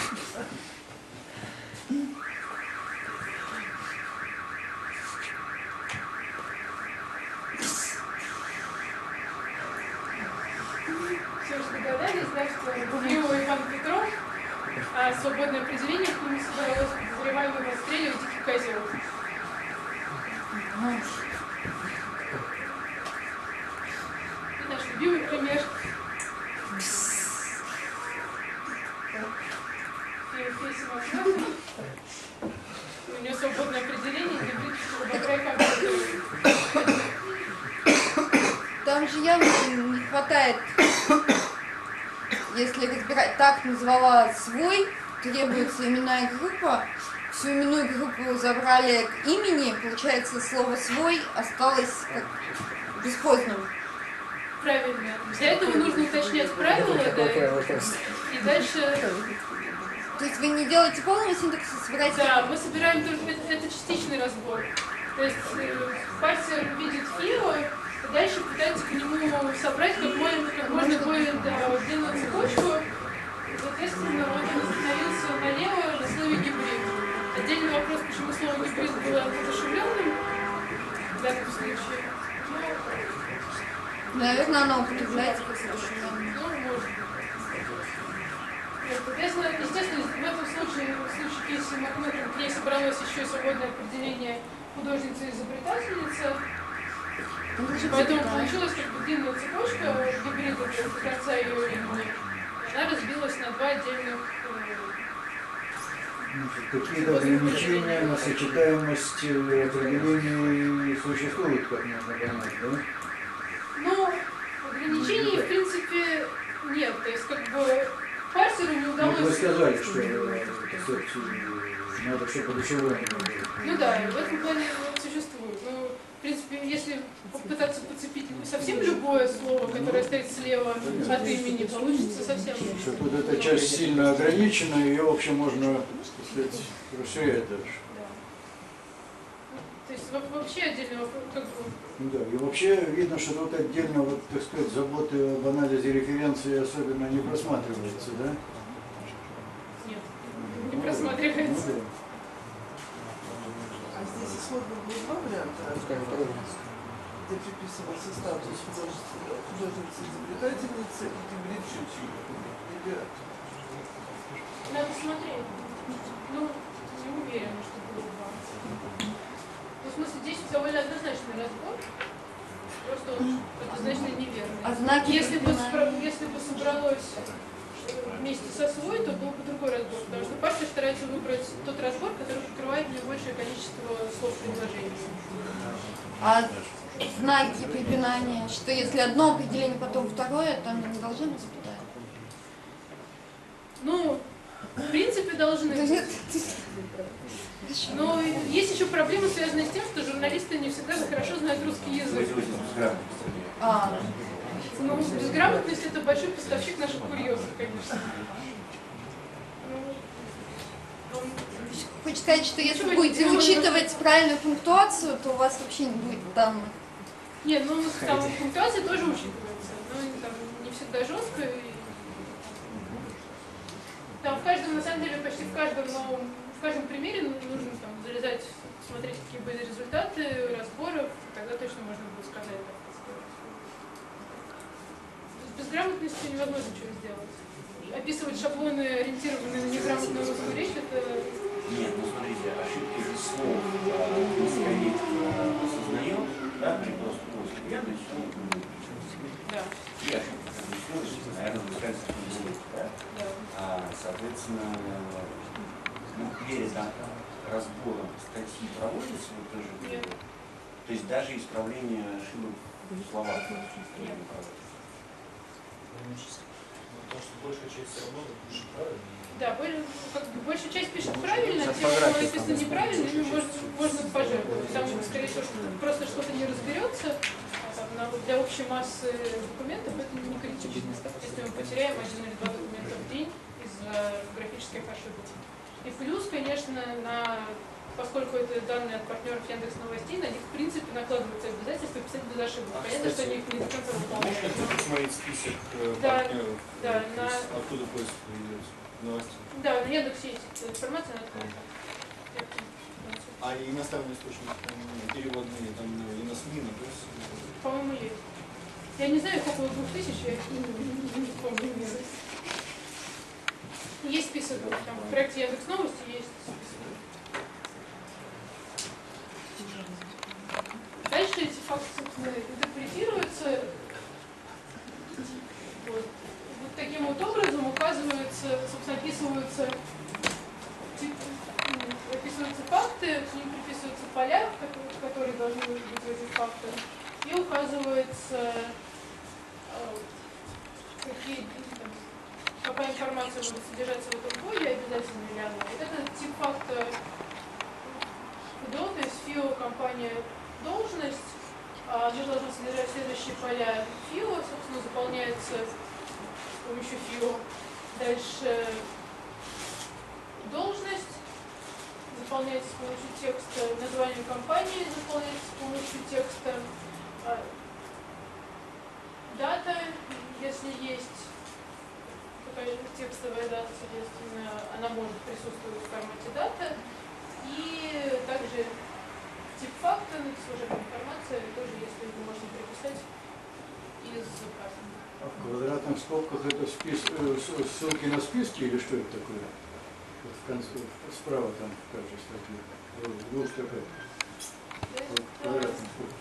Speaker 1: Все же догадались, да, что Губилова Иван Петров, а свободное определение к нему собралось подозреваемый в расстреле в дикий козел. И наш любимый пример. Фейси Макнатон. У нее свободное определение для британского бобра и кобра.
Speaker 2: Там же явно не хватает, если разбирать, так назвала свой, требуется именная группа, всю именную группу забрали к имени, получается, слово «свой» осталось как бесхозным.
Speaker 1: Правильно. Для этого нужно уточнять правила, да, и дальше...
Speaker 2: То есть вы не делаете полного синтакса, собираете...
Speaker 1: Да, мы собираем только... Это, это частичный разбор. То есть э, парсер видит фио, и дальше пытается к нему собрать как можно, как можно более да, длинную цепочку. И, соответственно, вот он остановился налево на слове «гибрид». Отдельный вопрос, почему слово «гибрид» было одушевленным в данном случае. Но...
Speaker 2: Наверное, оно употребляется как одушевленное.
Speaker 1: Ну, может быть. Естественно, естественно, в этом случае, в случае Кейси Макнатон, к ней собралось еще и свободное определение художница-изобретательница. Поэтому получилась как бы длинная цепочка гибрида до конца ее имени. Она разбилась на два отдельных,
Speaker 3: Какие-то ограничения на сочетаемость э, определений существуют, как можно понять, да?
Speaker 1: Но ограничений, в принципе, нет. То есть, как бы, парсеру не
Speaker 3: Вот
Speaker 1: удалось...
Speaker 3: вы сказали, что э, так сказать, надо все по-душевному.
Speaker 1: Ну да, и в этом плане вот существует. Ну, в принципе, если попытаться подцепить совсем любое слово, которое стоит слева от имени, получится совсем...
Speaker 3: Что тут эта часть сильно ограничена, ее вообще можно, так сказать, расширять дальше.
Speaker 1: Да. То есть во- вообще отдельно вопрос, как бы...
Speaker 3: Ну да, и вообще видно, что тут отдельно, вот, так сказать, заботы об анализе референции особенно не просматривается, да?
Speaker 1: Нет, не просматривается.
Speaker 3: Ну, да.
Speaker 7: А здесь исходно было два варианта, где приписывался статус художницы-изобретательницы и гибрид чуть-чуть.
Speaker 1: Надо смотреть. Ну, не уверена, что было два. Ну, в смысле, здесь довольно однозначный разбор. Просто он однозначно неверный.
Speaker 2: А знаки
Speaker 1: Если бы,
Speaker 2: препинания?
Speaker 1: спро- если бы собралось вместе со свой, то был бы другой разбор. Потому что партия старается выбрать тот разбор, который покрывает наибольшее количество слов предложений.
Speaker 2: А знаки препинания, что если одно определение, потом второе, там не должны быть туда?
Speaker 1: Ну, в принципе, должны быть. Но есть еще проблема, связанная с тем, что журналисты не всегда хорошо знают русский язык.
Speaker 2: А,
Speaker 1: Ну, безграмотность — это большой поставщик наших курьезов, конечно. Ну, он-
Speaker 2: хочешь сказать, что если
Speaker 1: Почему
Speaker 2: будете
Speaker 1: не
Speaker 2: учитывать правильную пунктуацию, то у вас вообще не будет данных?
Speaker 1: Нет, ну там пунктуация тоже учитывается, но там не всегда жестко. И... Там в каждом, на самом деле, почти в каждом новом, в каждом примере нужно там залезать, смотреть, какие были результаты разборов, тогда точно можно будет сказать, так сказать. С безграмотностью невозможно ничего сделать. Описывать шаблоны, ориентированные на неграмотную русскую речь, это...
Speaker 6: Нет, ну смотрите, ошибки же слов мы скорее осознаем, да, при просто поиске верности, он будет.
Speaker 1: Да.
Speaker 6: И ошибки, конечно, наверное, выпускаются в языке, да?
Speaker 1: Да.
Speaker 6: А, соответственно, ну, перед да, разбором статьи проводится вот тоже.
Speaker 1: Нет.
Speaker 6: То есть даже исправление ошибок в словах не проводится.
Speaker 8: Потому что большая часть все равно пишет правильно.
Speaker 1: Да, боль- как бы большая часть пишет правильно,
Speaker 5: С
Speaker 1: те, кто
Speaker 5: орфографией
Speaker 1: написано
Speaker 5: там
Speaker 1: неправильно, ими можно, можно пожертвовать. Там, скорее всего, что просто что-то не разберется, а там, на- для общей массы документов это не критично. Если мы потеряем один или два документа в день из-за графических ошибок. И плюс, конечно, на, поскольку это данные от партнеров Яндекс Новостей, на них в принципе накладываются обязательства писать без ошибок.
Speaker 8: А,
Speaker 1: Понятно,
Speaker 8: кстати,
Speaker 1: что они их не до конца выполняют.
Speaker 8: Можно посмотреть список э,
Speaker 1: Да,
Speaker 8: партнеров?
Speaker 1: да,
Speaker 8: э, то
Speaker 1: на-
Speaker 8: есть Откуда поиск идет? Новости.
Speaker 1: Да, на Яндексе есть эта информация, надо понять.
Speaker 8: А и иностранные источники, там, переводные, там, и на СМИ, на то есть...
Speaker 1: По-моему, есть. Я не знаю, их около двух тысяч, я их не, не помню. Есть список, там в проекте Яндекс Новости есть список. Дальше эти факты, собственно, интерпретируются. Вот. Вот таким вот образом указываются, собственно, описываются, тип- ну, описываются факты, к ним приписываются поля, которые, которые должны быть в этих фактах, и указывается, э, какие, там, какая информация будет содержаться в этом поле, обязательно или она. Вот это тип факта ФИДО, то есть ФИО, компания, должность. А мы должны содержать следующие поля ФИО, собственно, заполняется с помощью ФИО. Дальше должность заполняется с помощью текста, название компании заполняется с помощью текста, дата, если есть какая-то текстовая дата, соответственно, она может присутствовать в формате дата. И также тип факта, служебная информация, тоже, если его можно переписать из заказа.
Speaker 3: А в квадратных скобках это спис... э, с- ссылки на списки или что это такое? Вот в конце, справа там в каждой статье. В двух строках. Вот в квадратных скобках.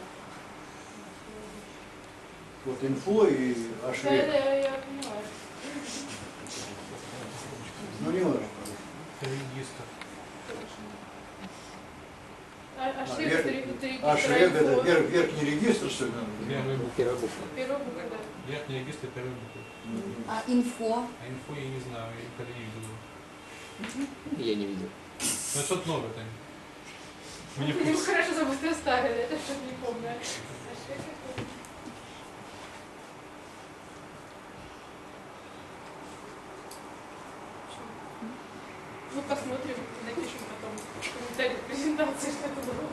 Speaker 3: Вот инфо и
Speaker 1: Да,
Speaker 3: аш.
Speaker 1: да, я понимаю.
Speaker 3: Ну не важно.
Speaker 8: Есть
Speaker 1: Шрег
Speaker 3: верх-
Speaker 1: это ре- это регистр
Speaker 3: А шрег это
Speaker 1: айфона.
Speaker 3: вер- верхний регистр, что ли?
Speaker 9: Первая буква.
Speaker 5: Первая буква.
Speaker 1: Первая буква, да.
Speaker 9: Верхний регистр первой буквы.
Speaker 2: А инфо?
Speaker 9: А инфу я не знаю, я никогда не видел.
Speaker 5: Я не видел.
Speaker 9: Но это что-то новое, Таня. Мне
Speaker 1: Ну, хорошо забыл, ты оставили, это что-то не помню. А шрег это- Ну, посмотрим, напишем потом в комментариях к презентации, что это было.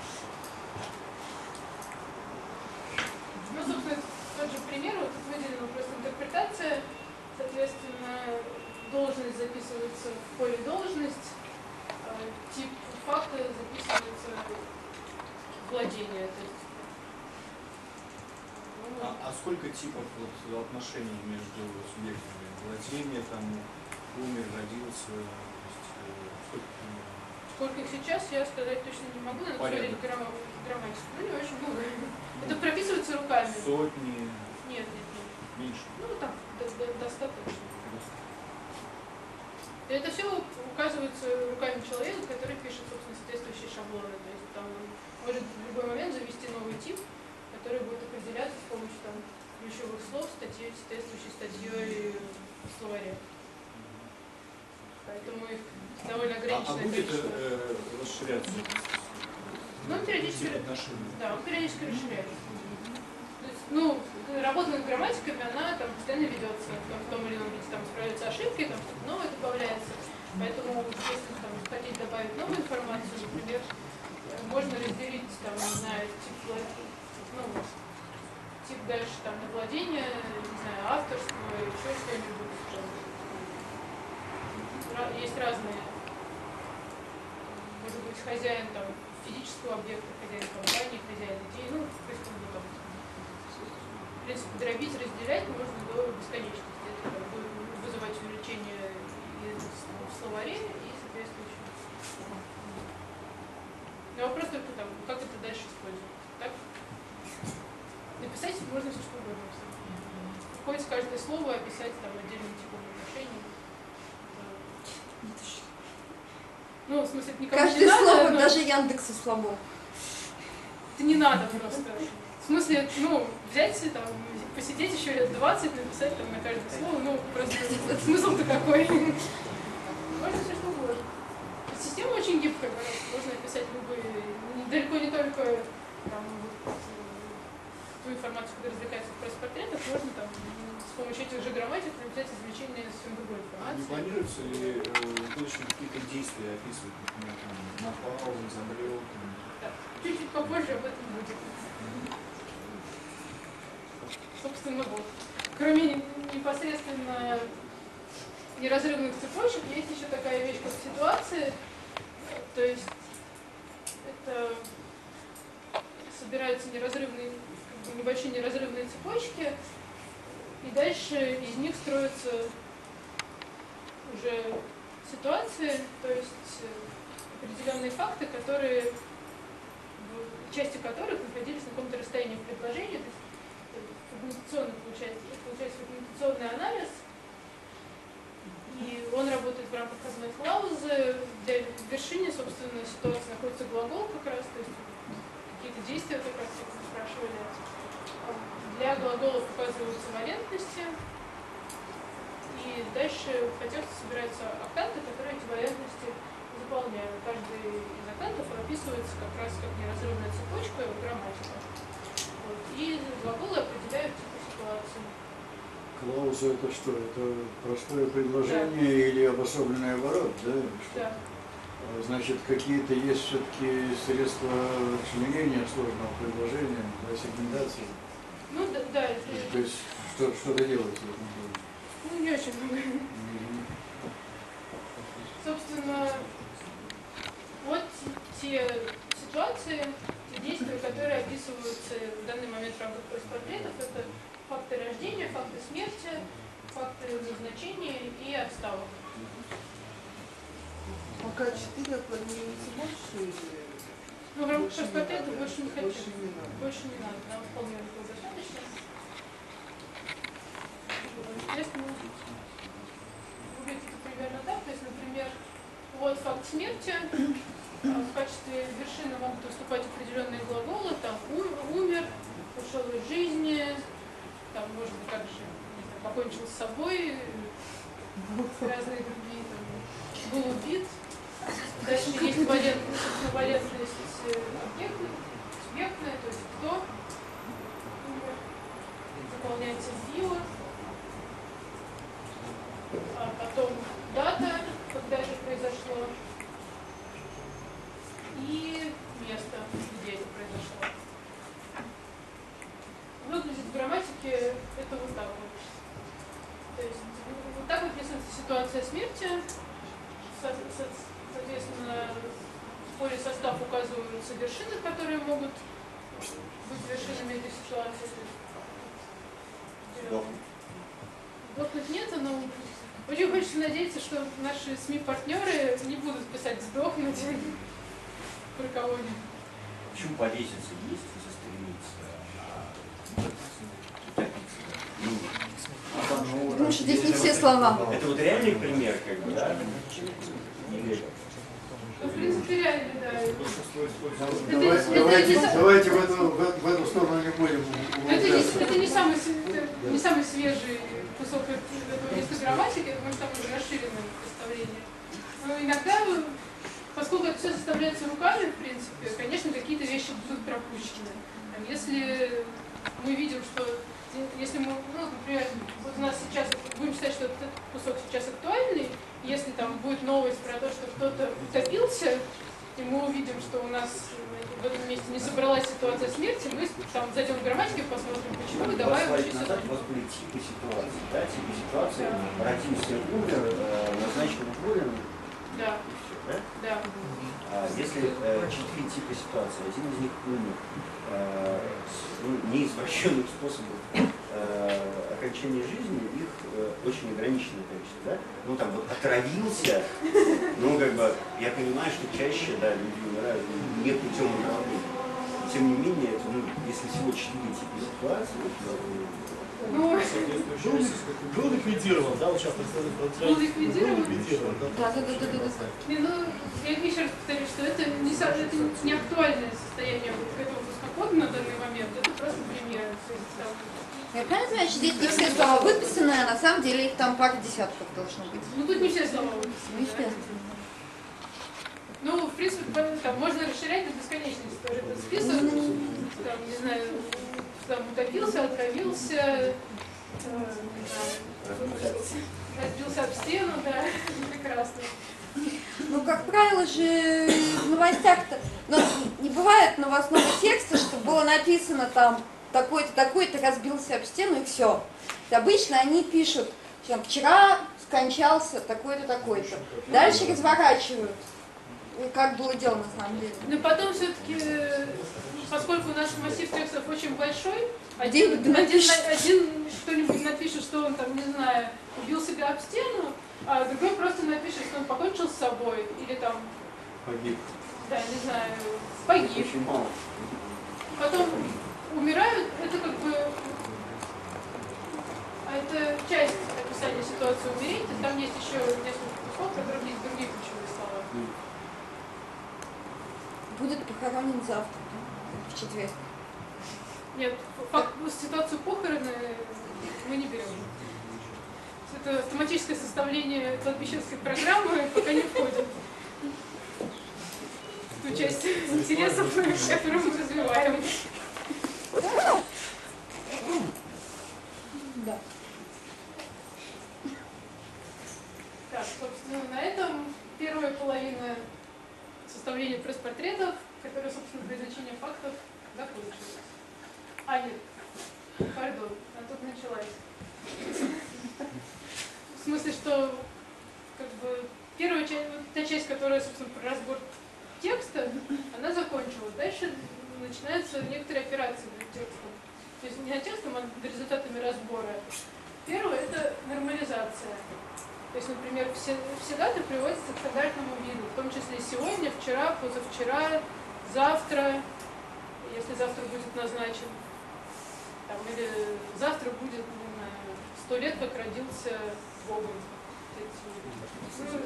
Speaker 1: Ну, собственно, тот же пример, вот тут выделена просто интерпретация, соответственно, должность записывается в поле должность, а тип факта записывается в владение. То есть, ну,
Speaker 8: А, а сколько типов вот, отношений между субъектами? Владение, там, умер, родился, то есть, э, сколько примерно?
Speaker 1: сколько их сейчас, я сказать точно не могу, надо
Speaker 8: Порядок.
Speaker 1: посмотреть грамма- грамматику. Ну, не очень много. Это прописывается руками.
Speaker 8: Сотни,
Speaker 1: Нет, нет, нет.
Speaker 8: меньше.
Speaker 1: Ну, там, до, до- достаточно. И это все указывается руками человека, который пишет, собственно, соответствующие шаблоны. То есть там он может в любой момент завести новый тип, который будет определяться с помощью там, ключевых слов, статьей, соответствующей статьей в словаре. Поэтому их довольно
Speaker 8: А, а
Speaker 1: ограниченное
Speaker 8: будет
Speaker 1: количество.
Speaker 8: э, расширяться
Speaker 1: Ну, он периодически,
Speaker 8: тип отношений?
Speaker 1: да, он периодически расширяется. То есть, ну, работа над грамматиками, она там постоянно ведется, там, в том или ином виде, там исправляются ошибки, там что-то новое добавляется. Поэтому, если там хотеть добавить новую информацию, например, э, можно разделить, там, не знаю, тип, вла- ну, тип дальше там на владение, не знаю, авторство, еще что-нибудь. Там. Ра- Есть разные, может быть, хозяин там физического объекта, хозяин компании, хозяин идеи, ну, то есть, как бы там, в принципе, дробить, разделять можно до бесконечности. Это как бы вызывать увеличение и в словаре, и соответствующее. Но вопрос только там, как это дальше использовать. Так? Написать можно все что угодно. Хоть каждое слово описать там отдельным типом отношений. Ну, в смысле, это никому
Speaker 2: Каждое
Speaker 1: не надо,
Speaker 2: слово,
Speaker 1: но
Speaker 2: даже Яндексу слабо.
Speaker 1: это не надо просто. В смысле, ну, взять и там, посидеть еще лет двадцать, написать там на каждое слово, ну, просто смысл-то какой. Можно все что угодно. Система очень гибкая, пожалуйста, можно описать любые, далеко не только там, вот, ту информацию, которая развлекается в пресс-портретах, можно там с помощью этих же грамматик написать извлечение совсем другой
Speaker 8: А не
Speaker 1: информации.
Speaker 8: планируется ли э, точно какие-то действия описывать, например, там, напал, изобрел, там,
Speaker 1: Да. Чуть-чуть попозже об этом будет. Собственно, вот. Кроме непосредственно неразрывных цепочек, есть еще такая вещь, как ситуации. То есть это собираются неразрывные, как бы небольшие неразрывные цепочки, и дальше из них строятся уже ситуации, то есть определенные факты, которые, в части которых находились на каком-то расстоянии в предложении, то есть фрагментационный получается, получается фрагментационный анализ, и он работает в рамках одной клаузы. Для вершины, собственно, ситуации находится глагол как раз, то есть какие-то действия, как раз как мы спрашивали. Для глаголов указываются валентности, и дальше в контексте собираются октанты, которые эти валентности заполняют. Каждый из октантов описывается как раз как неразрывная цепочка грамматика. Вот. И глаголы определяют типы ситуации.
Speaker 3: Клауза это что? Это простое предложение или обособленный оборот, да? или что?
Speaker 1: Да.
Speaker 3: А, Значит, какие-то есть все-таки средства членения сложного предложения для сегментации.
Speaker 1: Ну да, да,
Speaker 3: То есть,
Speaker 1: это,
Speaker 3: то есть что, что-то делается в этом деле.
Speaker 1: ну не очень много.
Speaker 3: Мгм.
Speaker 1: Собственно, вот те ситуации, те действия, которые описываются в данный момент в рамках пресс-портретов, это факты рождения, факты смерти, факты назначения и отставок.
Speaker 7: Пока четыре планируется больше или
Speaker 1: Ну, в рамках
Speaker 7: больше не
Speaker 1: пресс-портретов
Speaker 7: надо?
Speaker 1: больше не хотим.
Speaker 7: Больше не надо.
Speaker 1: Больше не надо, нам вполне этого достаточно. Естественно, выглядит это примерно так. То есть, например, вот факт смерти, а в качестве вершины завершенно могут выступать определенные глаголы, там у- умер, ушел из жизни, там, может быть, также не знаю, покончил с собой, разные другие, там, был убит. Дальше есть валентность, собственно, валентность объектная, субъектная, то есть кто умер, заполняется био, а потом дата, когда это произошло, и место, где это произошло. Выглядит в грамматике это вот так вот. То есть вот так вот описывается ситуация смерти. Со- со- Соответственно, в поле состав указываются вершины, которые могут быть вершинами этой ситуации. Сдохнуть нет, но очень хочется надеяться, что наши СМИ-партнеры не будут писать «сдохнуть» про кого-нибудь.
Speaker 6: Почему повеситься есть и застремиться, а утопиться? Ну,
Speaker 2: Потому что здесь не все слова.
Speaker 6: это вот реальный пример, как бы, да? Или...
Speaker 1: Ну, в принципе, реально, да.
Speaker 3: Давайте,
Speaker 1: это
Speaker 3: давайте,
Speaker 1: не со-
Speaker 3: давайте в, эту, в, в эту сторону не будем
Speaker 1: Но это не,
Speaker 3: углубляться.
Speaker 1: это не самый, св- это не самый свежий кусок этого листа грамматики, это может там уже расширенное представление. Но иногда, поскольку это все составляется руками, в принципе, конечно, какие-то вещи будут пропущены. Там, если мы видим, что если мы, ну, например, вот у нас сейчас, будем считать, что этот кусок сейчас актуальный, если там будет новость про то, что кто-то утопился, и мы увидим, что у нас в этом месте не собралась ситуация смерти, мы там зайдем в грамматику, посмотрим, почему, и добавим
Speaker 6: двадцать
Speaker 1: еще
Speaker 6: лет назад у вас были типы ситуаций, да, типы ситуации, родился, умер, э, назначен уволен,
Speaker 1: Да,
Speaker 6: и все, да?
Speaker 1: да.
Speaker 6: А если э, четыре типа ситуации, один из них умер, э, с, ну, неизвращенным способом э, окончания жизни, их э, очень ограниченное количество, да? Ну там вот отравился, ну как бы, я понимаю, что чаще, да, люди умирают не путем отравления. Тем не менее, это, ну, если всего четыре типа ситуации, то,
Speaker 1: Ну,
Speaker 10: Был ликвидирован, да, участок
Speaker 1: Был ликвидирован?
Speaker 10: Был ликвидирован, да.
Speaker 2: Да, да, да, да, да, да.
Speaker 1: не, ну, я еще раз повторю, что это не, со- это не актуальное состояние вот этого пускохода на данный момент, это просто пример. То есть, там,
Speaker 2: Я правильно понимаю, что здесь не все слова выписаны, а на самом деле их там пара десятков должно быть.
Speaker 1: ну, тут не все слова выписаны,
Speaker 2: Ну,
Speaker 1: да?
Speaker 2: естественно.
Speaker 1: Ну, в принципе, там можно расширять до бесконечности тоже этот список. Там, не знаю, там утопился, отравился, э, не знаю, разбился об стену, да, прекрасно.
Speaker 2: Ну, как правило же в новостях-то, ну, не бывает новостного текста, что было написано там такой-то, такой-то разбился об стену и все. Обычно они пишут, что вчера скончался такой-то, такой-то. Дальше разворачивают, как было дело на самом деле.
Speaker 1: Но потом все-таки, поскольку наш массив текстов очень большой,
Speaker 2: Где-нибудь
Speaker 1: один, один,
Speaker 2: напишет.
Speaker 1: один кто-нибудь напишет, что он там, не знаю, убил себя об стену, а другой просто напишет, что он покончил с собой, или там,
Speaker 6: погиб.
Speaker 1: да, не знаю, погиб.
Speaker 6: Очень мало.
Speaker 1: Потом умирают, это как бы, а это часть описания ситуации умереть, и там есть еще несколько кусков, в которых есть другие ключевые слова.
Speaker 2: Будет похоронен завтра, да? В четверг.
Speaker 1: Нет, факт, ситуацию похороны мы не берем. Это автоматическое составление кладбищенской программы пока не входит в ту часть интересов, которую мы развиваем.
Speaker 2: Да.
Speaker 1: Так, собственно, на этом первая половина составления пресс-портретов, которая, собственно, для изучения фактов, закончилась. А, нет, пардон, а тут началась. В смысле, что как бы первая часть, вот та часть, которая, собственно, про разбор текста, она закончилась. Дальше начинаются некоторые операции над текстом. То есть не над текстом, а над результатами разбора. Первое – это нормализация. То есть, например, все, все даты приводятся к стандартному виду, в том числе сегодня, вчера, позавчера, завтра, если завтра будет назначен. Там, или завтра будет, не знаю, сто лет, как родился Гоголь. Ну,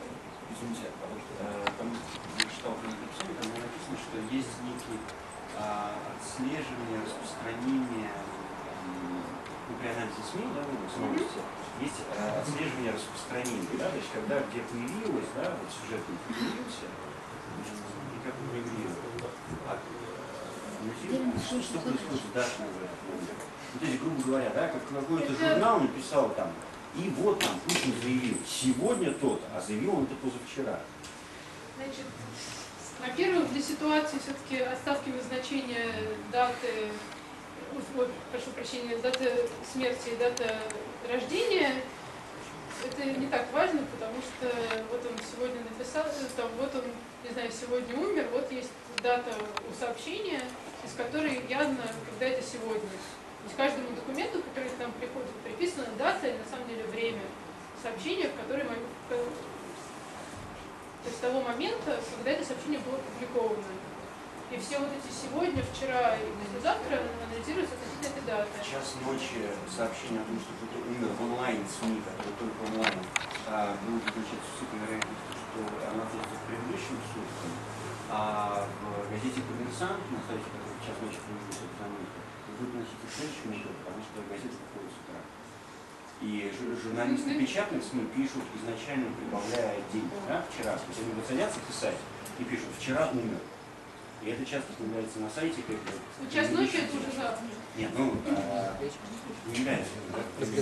Speaker 6: Извините, а вот э, там, я читал про написание, там написано, что есть некие а, отслеживание, распространение, ну, при анализе СМИ, да, ну, новости, есть а, отслеживание распространения, да, то есть когда где появилось, да, вот сюжет появился, и как он реагировал. А, что, что происходит с датами в этот момент? Вот эти, грубо говоря, да, как какой-то журнал написал там, и вот там Путин заявил, сегодня тот, а заявил он это позавчера.
Speaker 1: Значит, во-первых, для ситуации все-таки отталкивая значение даты, ой, прошу прощения, даты смерти и даты рождения, это не так важно, потому что вот он сегодня написал, там, вот он, не знаю, сегодня умер, вот есть дата у сообщения, из которой явно, когда это сегодня. То есть каждому документу, который к нам приходит, приписана дата и на самом деле время сообщения, в которое мы, то есть с того момента, когда это сообщение было опубликовано. И все вот эти сегодня, вчера и послезавтра анализируются относительно этой даты.
Speaker 6: В час ночи сообщение о том, что кто-то умер в онлайн-СМИ, который только онлайн, а, было заключать с высокой вероятностью, что она находится в предыдущем суткам, а в газете «Коммерсант», на сайте, который в час ночи появился в заметке, будет носить в следующем году, потому что газета выходит с утра. И журналисты печатных СМИ пишут изначально, прибавляя день, да, вчера. То есть они вот садятся писать и пишут «вчера умер». И это часто появляется на сайте, как бы...
Speaker 1: Час ночи это уже завтра.
Speaker 6: Нет, ну, а, не является, да?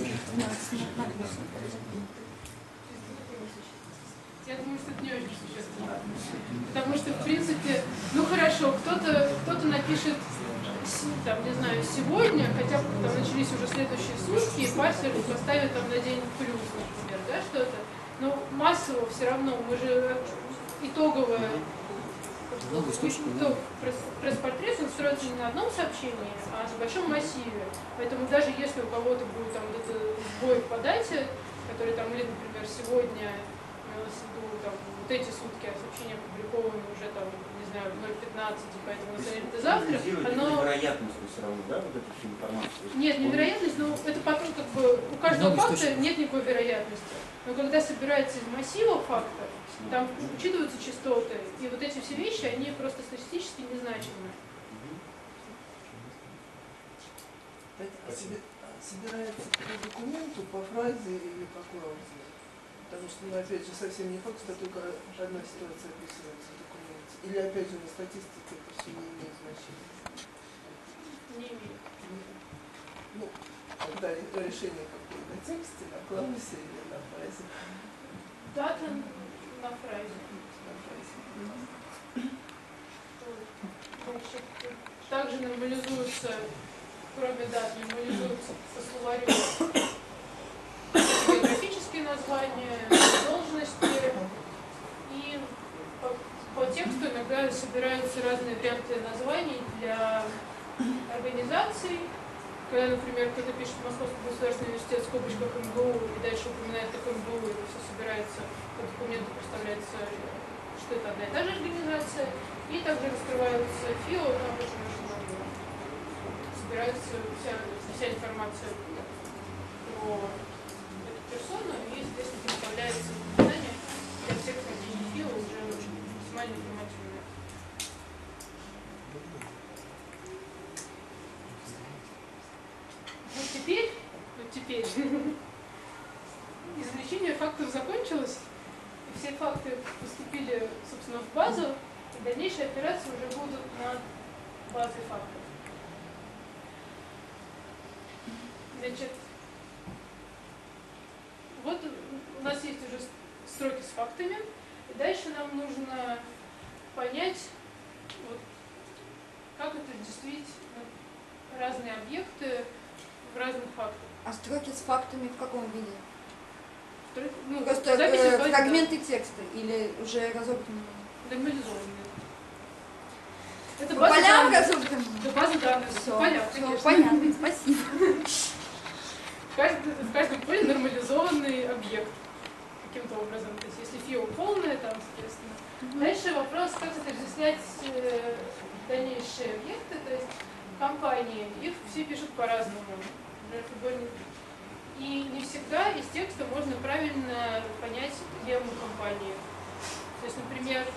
Speaker 1: Я думаю, что это не очень существенно. Потому что, в принципе, ну хорошо, кто-то кто-то напишет, там, не знаю, сегодня, хотя бы там начались уже следующие сутки, и парсер поставит там на день плюс, например, да, что-то. Но массово все равно, мы же итоговое... Ну, пресс-портрет он строится не на одном сообщении, а на большом массиве. Поэтому даже если у кого-то будет там где-то сбой в подате, который там, или, например, сегодня имелось в виду там, вот эти сутки, а сообщение опубликовано уже там, не знаю, в ноль пятнадцать, и поэтому на самом деле завтра, оно...
Speaker 6: Невероятность все равно, да, вот эту всю информацию?
Speaker 1: Нет, невероятность, но это потом как бы у каждого факта нет никакой вероятности. Но когда собирается из массива фактов, там учитываются частоты, и вот эти все вещи, они просто статистически незначимы.
Speaker 7: А собирается по документу, по фразе или по клаузе? Потому что, ну, опять же, совсем не факт, что только одна ситуация описывается в документе. Или, опять же, на статистике это все не имеет значения?
Speaker 1: Не имеет.
Speaker 7: Ну, когда решение какое на тексте, на клаузе или на фразе?
Speaker 1: Дата на фразе.
Speaker 7: На фразе.
Speaker 1: Значит, также нормализуются, кроме дат, нормализуются по словарю географические названия, должности, и по, по тексту иногда собираются разные варианты названий для организаций. Когда, например, кто-то пишет Московский государственный университет в скобочках эм гэ у и дальше упоминает как эм гэ у, это все собирается по документу, представляется, что это одна и та же организация. И также раскрываются ФИО, там очень много. Собирается вся, вся информация про эту персону, и, естественно, представляется упоминание для всех сообщений ФИО уже максимально информативное. Вот теперь, вот теперь извлечение фактов закончилось, и все факты поступили, собственно, в базу, и дальнейшие операции уже будут над базой фактов. Значит, вот у нас есть уже строки с фактами, и дальше нам нужно понять, вот, как это действительно разные объекты в разных фактах.
Speaker 2: А строки с фактами в каком виде?
Speaker 1: Строки, ну,
Speaker 2: Просто
Speaker 1: записи
Speaker 2: э,
Speaker 1: в
Speaker 2: фрагменты текста или уже разобранные?
Speaker 1: нормализованные. Это
Speaker 2: По
Speaker 1: база
Speaker 2: полям
Speaker 1: данных.
Speaker 2: разобранные?
Speaker 1: Это база данных.
Speaker 2: Все,
Speaker 1: По полям,
Speaker 2: все
Speaker 1: конечно.
Speaker 2: понятно, спасибо.
Speaker 1: В каждом, в каждом поле нормализованный объект каким-то образом. То есть если ФИО полное, там, соответственно. Mm-hmm. Дальше вопрос, как это изъяснять э, дальнейшие объекты, то есть компании. Их все пишут по-разному. И не всегда из текста можно правильно понять лемму компании. есть, например,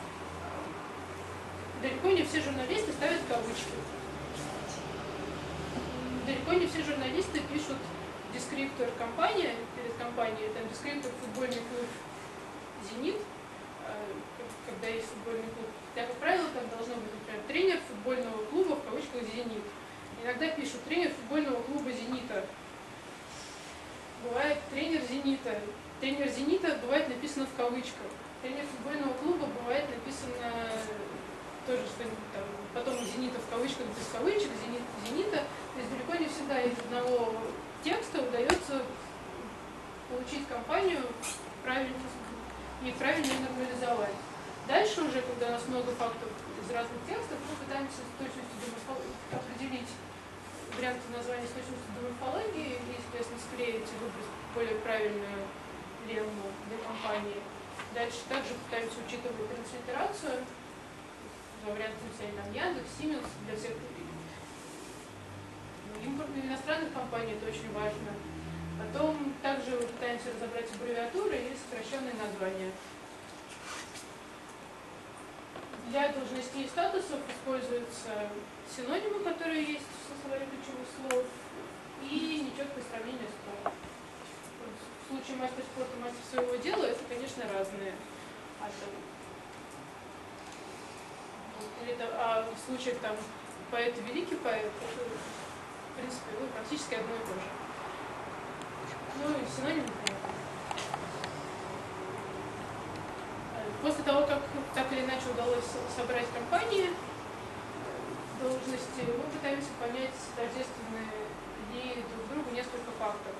Speaker 1: далеко не все журналисты ставят кавычки. Далеко не все журналисты пишут дескриптор компании, перед компанией, там дескриптор футбольный клуб «Зенит», когда есть футбольный клуб. Хотя, как правило, там должно быть, например, тренер футбольного клуба, в кавычках, «Зенит». Иногда пишут тренер футбольного клуба «Зенита». Бывает тренер «Зенита». Тренер «Зенита» бывает написано в кавычках. Тренер футбольного клуба бывает написано тоже что-нибудь там, потом «Зенита» в кавычках, без кавычек, «Зенит», «Зенита». То есть далеко не всегда из одного текста удается получить компанию правильно и правильно нормализовать. Дальше уже, когда у нас много фактов из разных текстов, мы пытаемся с точностью до морфологии определить варианты названия с точностью до морфологии и, соответственно, склеить и выбрать более правильную лемму для компании. Дальше также пытаемся учитывать транслитерацию во варианте написания там Яндекс, Siemens для всех импортных иностранных компаний, это очень важно. Потом также пытаемся разобрать аббревиатуры и сокращенные названия. Для должностей и статусов используются синонимы, которые есть со словаре ключевых слов, и нечеткое сравнение слов. В случае мастер спорта, мастер своего дела, это, конечно, разные атомы. Это, а в случае там поэт и великий поэт, это, в принципе, ну, практически одно и то же. Ну и синонимы, понятно. После того, как так или иначе удалось собрать компании, должности, мы пытаемся понять, тождественны ли друг другу несколько фактов.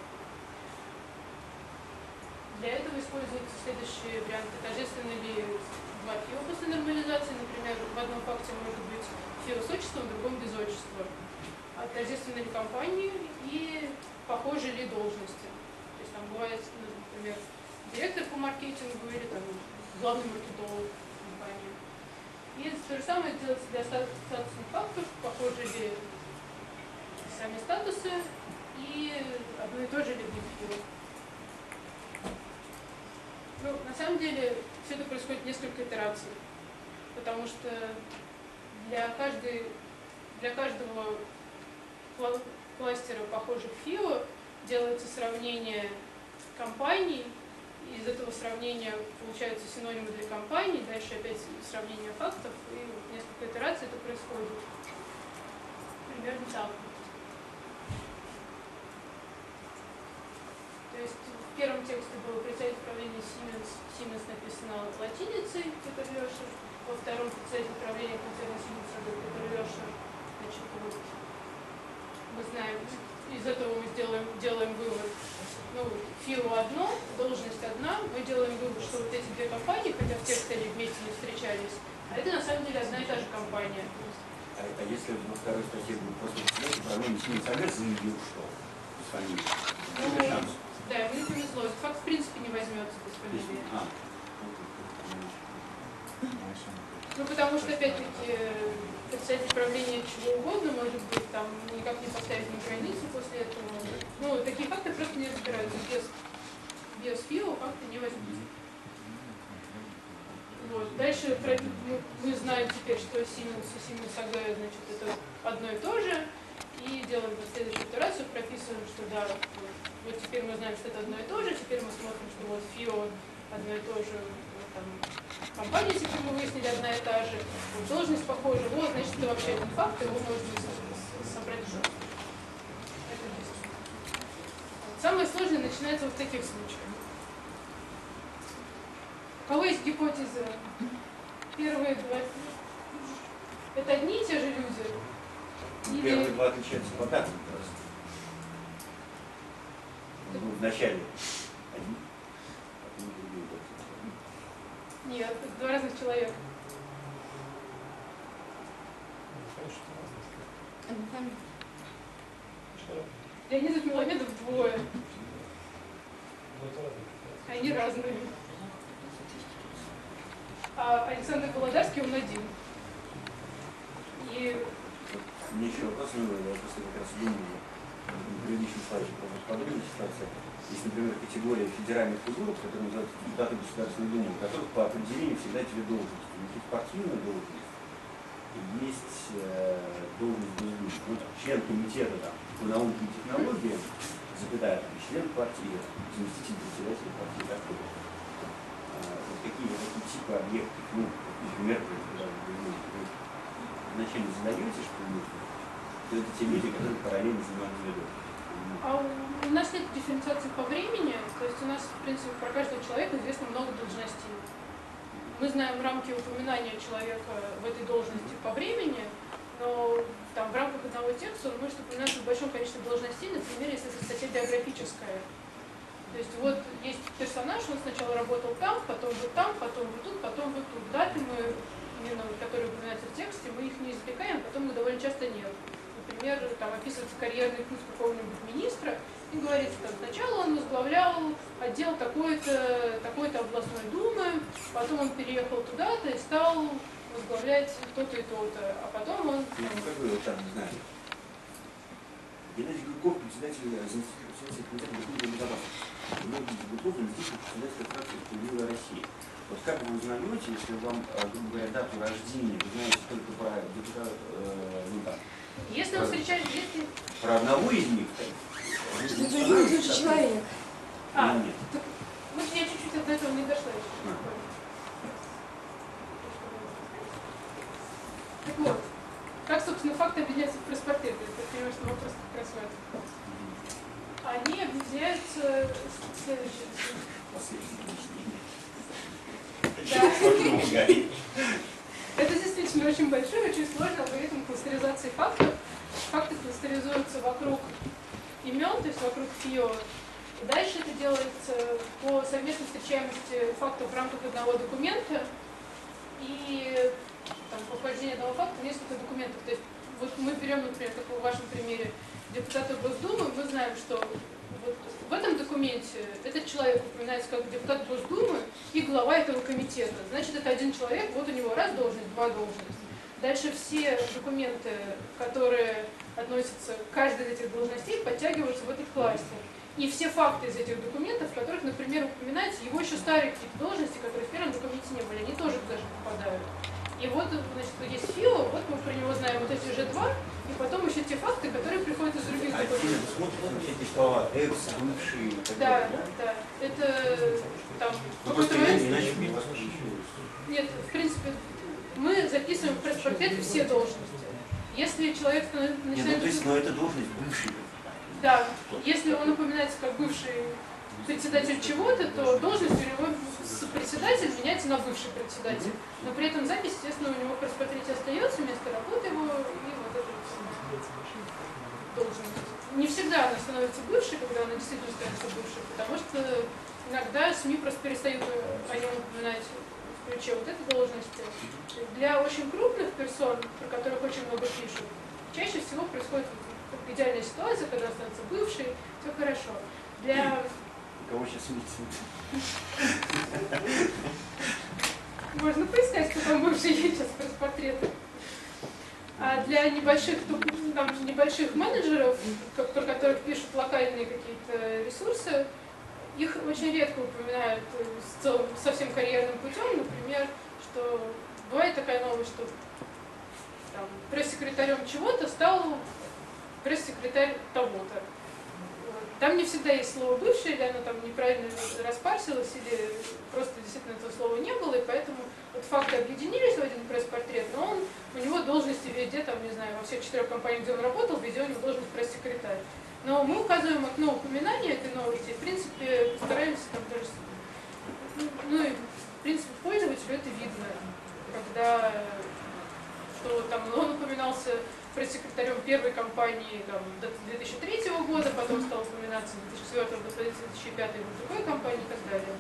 Speaker 1: Для этого используются следующие варианты. Тождественны ли два фио после нормализации, например, в одном факте может быть фио с отчеством, в другом без отчества. А тождественны ли компании и похожи ли должности. То есть там бывает, например, директор по маркетингу или там главный маркетолог компании. И то же самое делается для статусных фактов, похожи ли сами статусы и одно и то же ли фио. Ну, на самом деле, все это происходит несколько итераций, потому что для, каждой, для каждого кластера похожих фио делается сравнение компаний, и из этого сравнения получаются синонимы для компаний, дальше опять сравнение фактов, и несколько итераций это происходит. Примерно так. То есть в первом тексте было представитель управления Siemens, Siemens написано латиницей, Петр Лешер, во втором представитель управления концерна Siemens, Петр Лешер. Значит, вот мы знаем, из этого мы сделаем, делаем вывод, ну, фио одно, должность одна, мы делаем вывод, что вот эти две компании, хотя в тексте они вместе не встречались, а это на самом деле одна и та же компания.
Speaker 6: А, а если во второй статье будет после председателя управления Siemens АГ заявил, что с фамилией?
Speaker 1: Ну, да, ему не повезло. Этот факт в принципе не возьмется без фамилии.
Speaker 6: А.
Speaker 1: Ну, потому что, опять-таки, представитель управления чего угодно, может быть, там никак не поставить на границу после этого. Ну, такие факты просто не разбираются. Без, без фио факты не возьмутся. Вот. Дальше мы, мы знаем теперь, что Siemens и Siemens АГ, значит, это одно и то же. И делаем следующую итерацию, прописываем, что да, вот, вот теперь мы знаем, что это одно и то же, теперь мы смотрим, что вот фио одно и то же, вот, там, компания, теперь мы выяснили, одна и та же, вот, должность похожа, вот, значит, это вообще один факт, его можно собрать что. Это быстро. Самое сложное начинается вот в таких случаях. У кого есть гипотеза? Первые два. Это одни и те же люди? Или...
Speaker 6: Первые два отличаются по датам просто. Ну, в начале один, потом другие.
Speaker 1: Нет, это два разных человека. Леонид Миломедов двое. Они разные. А Александр Володарский он один. И
Speaker 6: Мне еще вопрос выбрал, я просто как раз думал в предыдущем Вячеславовичем, подробная ситуация. Есть, например, категория федеральных фигур, которые называются депутаты Государственной Думы, у которых по определению всегда тебе должность. У них есть партийная должность, и есть э, должность Госдумы. Вот член комитета там, по науке и технологиям, запятая, член партии, заместитель председателя партии такой. А, вот какие вот такие типы объектов, ну, например, когда вы вначале задаете, что нужно, то это те люди, которые параллельно занимаются ведут.
Speaker 1: А у нас нет дифференциации по времени, то есть у нас, в принципе, про каждого человека известно много должностей. Мы знаем рамки упоминания человека в этой должности по времени, но там, в рамках одного текста он может упоминаться в большом количестве должностей, например, если это статья биографическая. То есть вот есть персонаж, он сначала работал там, потом вот там, потом вот тут, потом вот тут. Даты мы, именно, которые упоминаются в тексте, мы их не извлекаем, потом их довольно часто нет. Например, там описывается карьерный путь какого-нибудь министра, и говорится, там, сначала он возглавлял отдел такой-то, такой-то областной думы, потом он переехал туда-то и стал возглавлять то-то и то-то, а потом он...
Speaker 6: Ну, как вы вот там, не знаю. Геннадий Гурков, председатель заместитель комитета государственной безопасности. Геннадий Гурков, заместитель председателя фракции «Справедливая Россия». Вот как вы узнаете, если вам, грубо говоря, дату рождения, вы знаете только про депутата, э, ну так,
Speaker 1: Если вы встречаете, если...
Speaker 6: про одного из них,
Speaker 2: Это один и тот же человек.
Speaker 1: А,
Speaker 6: нет.
Speaker 1: так, вот я чуть-чуть до этого не дошла еще.
Speaker 6: А.
Speaker 1: Так вот, как, собственно, факты объединяются в пресс-портреты? Я понимаю, что вопрос как раз в этом. Они объединяются следующим. Да. Это действительно очень большой, очень сложный алгоритм кластеризации фактов. Факты кластеризуются вокруг имен, то есть вокруг ФИО. И дальше это делается по совместной встречаемости фактов в рамках одного документа и там, по вхождению одного факта в несколько документов. То есть вот мы берем, например, как в вашем примере, депутата Госдумы, мы знаем, что вот в этом документе этот человек упоминается как депутат Госдумы и глава этого комитета. Значит, это один человек, вот у него раз должность, два должность. Дальше все документы, которые относятся к каждой из этих должностей, подтягиваются в этот кластер. И все факты из этих документов, в которых, например, упоминаются его еще старые какие-то должности, которые в первом документе не были, они тоже туда же попадают. И вот, значит, есть ФИО, вот мы про него знаем вот эти же два, и потом еще те факты, которые приходят из других
Speaker 6: А
Speaker 1: документов.
Speaker 6: смотрите на все эти слова, экс, бывший и так
Speaker 1: Да,
Speaker 6: далее,
Speaker 1: да. Это там...
Speaker 6: Ну просто иначе, иначе мне вас
Speaker 1: Нет, в принципе, мы записываем в пресс-портреты все должности. Если человек
Speaker 6: Нет,
Speaker 1: начинает...
Speaker 6: ну то есть, но это должность бывший.
Speaker 1: Да, если он упоминается как бывший председатель чего-то, то должность у него с председателя меняется на бывший председатель. Но при этом запись, естественно, у него в пресс-портрете остается, место работы его и вот эта должность. Не всегда она становится бывшей, когда она действительно становится бывшей, потому что иногда СМИ просто перестают о нем упоминать в ключе вот этой должности. Для очень крупных персон, про которых очень много пишут, чаще всего происходит идеальная ситуация, когда он становится бывший, все хорошо. Для...
Speaker 6: Кого сейчас видите?
Speaker 1: Можно поискать, кто там бывший есть сейчас пресс-портреты. А для небольших, там, небольших менеджеров, про которых пишут локальные какие-то ресурсы, их очень редко упоминают совсем карьерным путем. Например, что бывает такая новость, что там, пресс-секретарем чего-то стал пресс-секретарь того-то. Там не всегда есть слово «бывший», или оно там неправильно распарсилось, или просто действительно этого слова не было, и поэтому вот факты объединились в один пресс-портрет, но он, у него должности везде, там, не знаю, во всех четырех компаниях, где он работал, везде у него должность пресс-секретарь. Но мы указываем окно упоминания этой новости, и, в принципе, стараемся там даже, ну и, в принципе, пользователю это видно, когда, что там он упоминался пресс-секретарем первой компании там, до две тысячи третьего года, потом стал упоминаться с две тысячи четвёртого до две тысячи пятого в другой компании и так далее.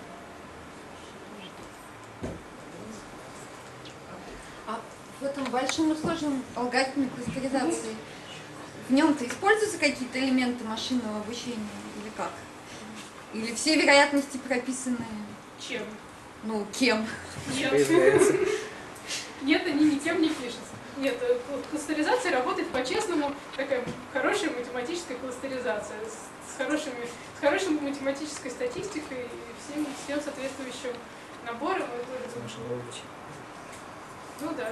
Speaker 2: А в этом большом и сложном алгоритме кластеризации в нем-то используются какие-то элементы машинного обучения или как? Или все вероятности прописаны?
Speaker 1: Чем?
Speaker 2: Ну, кем?
Speaker 1: Нет. Нет, они никем не пишутся. Нет, кластеризация работает по-честному, такая хорошая математическая кластеризация. с, хорошими, с хорошей математической статистикой и всем, всем соответствующим набором. Это, ну да.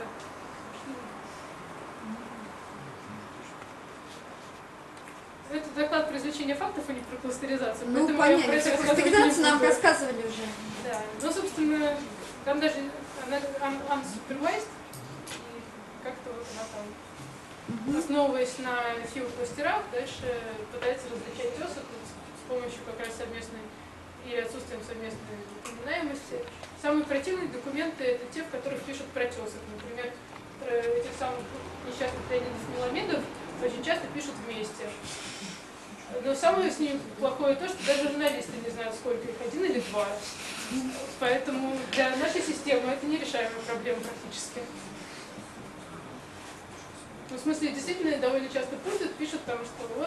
Speaker 1: Это доклад про изучение фактов, а не про кластеризацию.
Speaker 2: Ну,
Speaker 1: Поэтому я про
Speaker 2: понятно,
Speaker 1: это
Speaker 2: про
Speaker 1: рассказывать не
Speaker 2: кластеризацию нам
Speaker 1: буду.
Speaker 2: рассказывали уже.
Speaker 1: Да, ну, собственно, там даже она un- unsupervised, и как-то вот она там,
Speaker 2: Мгм.
Speaker 1: основываясь на фио-кластерах, дальше пытается различать тесок с помощью как раз совместной или отсутствием совместной упоминаемости. Самые противные документы — это те, в которых пишут про тесок. Например, про этих самых несчастных леонидов-меламидов очень часто пишут вместе. Но самое с ним плохое то, что даже журналисты не знают, сколько их, один или два. Поэтому для нашей системы это нерешаемая проблема практически. Ну, в смысле, действительно, довольно часто путают, пишут там, что вот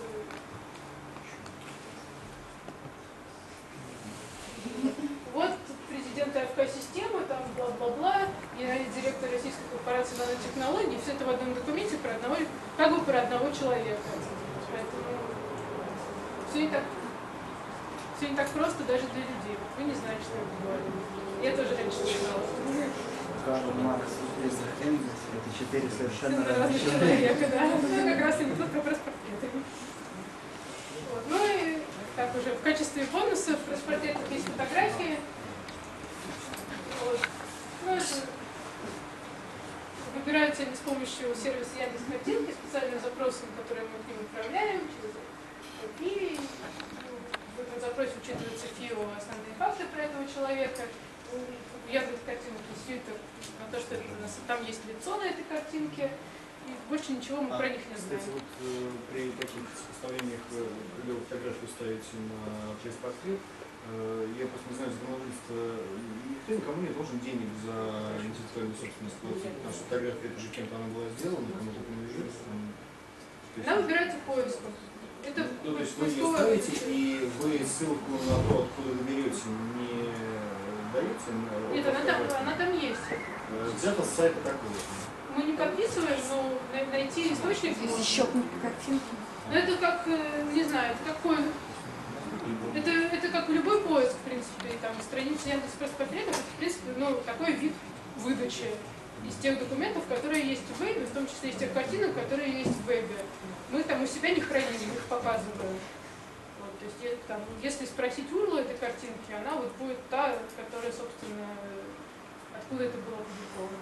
Speaker 1: э, вот президент АФК-системы, там бла-бла-бла, генеральный директор российской корпорации нанотехнологий, все это в одном документе про одного, как бы про одного человека. Поэтому все не так, все не так просто даже для людей. Вы не знаете, что я говорю. Я тоже раньше не знала.
Speaker 11: Карл Маркс и Энгельс — это четыре совершенно
Speaker 1: Совершенно
Speaker 11: разных
Speaker 1: разных человека, да. Ну, как раз анекдот про пресс-портреты. Вот. Ну и так уже в качестве бонуса в пресс-портретах есть фотографии. Вот. Ну, это выбираются они с помощью сервиса Яндекс.Картинки, специальным запросом, который мы к ним отправляем через эй пи ай. В этом запросе учитываются фио, основные факты про этого человека. В Яндекс.Картинке есть фильтр на то, что это у нас, там есть лицо на этой картинке, и больше ничего мы
Speaker 8: А,
Speaker 1: про них не знаем.
Speaker 8: кстати, вот э, при таких сопоставлениях, э, когда вы фотографию ставите на пресс-портрет, э, я просто не знаю, законодательство, никто никому не должен денег за интеллектуальную собственность платить, потому что фотография, это же кем-то она была сделана, кому-то принадлежит. Там,
Speaker 1: Она выбирается поиском. Это
Speaker 8: ну, то есть вы ее
Speaker 1: поисковая
Speaker 8: ставите,
Speaker 1: выдача.
Speaker 8: и вы ссылку на то, откуда вы берете, не даете? На,
Speaker 1: Нет, она там, она там есть.
Speaker 8: Э, Взято с сайта такого.
Speaker 1: Мы не подписываем, но най- найти источник
Speaker 2: Есть
Speaker 1: можно.
Speaker 2: еще картинки.
Speaker 1: Ну, это как, э, не знаю, это какой... Это, это как любой поиск, в принципе, там, страница Яндекс пресс-портретов, это, в принципе, ну, такой вид выдачи из тех документов, которые есть в вебе, в том числе из тех картинок, которые есть в вебе. Мы их там у себя не храним, мы их показываем. Вот, то есть, е- там, если спросить урлу этой картинки, она вот будет та, которая, собственно, откуда это было опубликовано.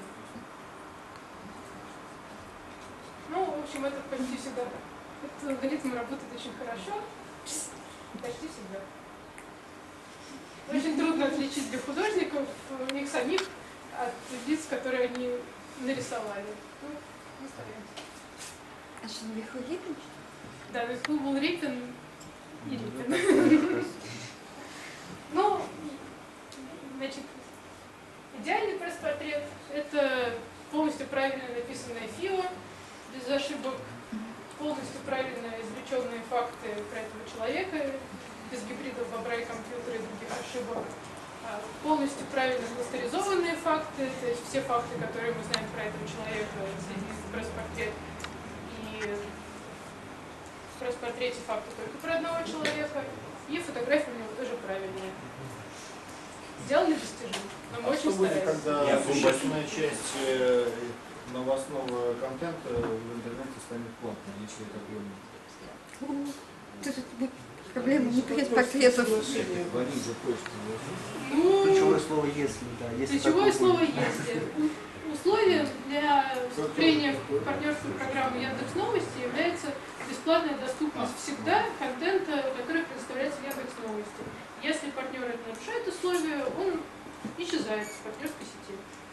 Speaker 1: Ну, в общем, это почти всегда так. Этот алгоритм работает очень хорошо, почти всегда. Очень трудно отличить для художников них самих от лиц, которые они нарисовали. Ну, мы стараемся.
Speaker 2: А что, наверху Риппин?
Speaker 1: Да, наверху был Риппин и Риппин. Ну, значит, идеальный пресс-портрет — это полностью правильно написанное фио, без ошибок, полностью правильно извлеченные факты про этого человека, без гибридов бобра и компьютера и других ошибок, а полностью правильно кластеризованные факты, то есть все факты, которые мы знаем про этого человека, соединены в пресс-портрет, и в пресс-портрете факты только про одного человека, и фотография у него тоже правильная. Сделано достижимо, но мы
Speaker 8: А
Speaker 1: очень
Speaker 8: что будет,
Speaker 1: стараемся.
Speaker 8: когда
Speaker 6: Я
Speaker 8: существенная часть э, новостного контента в интернете станет платной, если это будет?
Speaker 2: Это будет проблема не пресс-портретов.
Speaker 8: Говорить за почту.
Speaker 1: Ну,
Speaker 11: Ключевое слово «если», да. Если
Speaker 1: ключевое
Speaker 11: такое
Speaker 1: слово
Speaker 11: будет.
Speaker 1: «если». У- Условием для вступления в партнерскую программу Яндекс.Новости является бесплатная доступность всегда контента, который предоставляется в Яндекс.Новости. Если партнер это нарушает условия, он исчезает с партнерской сети.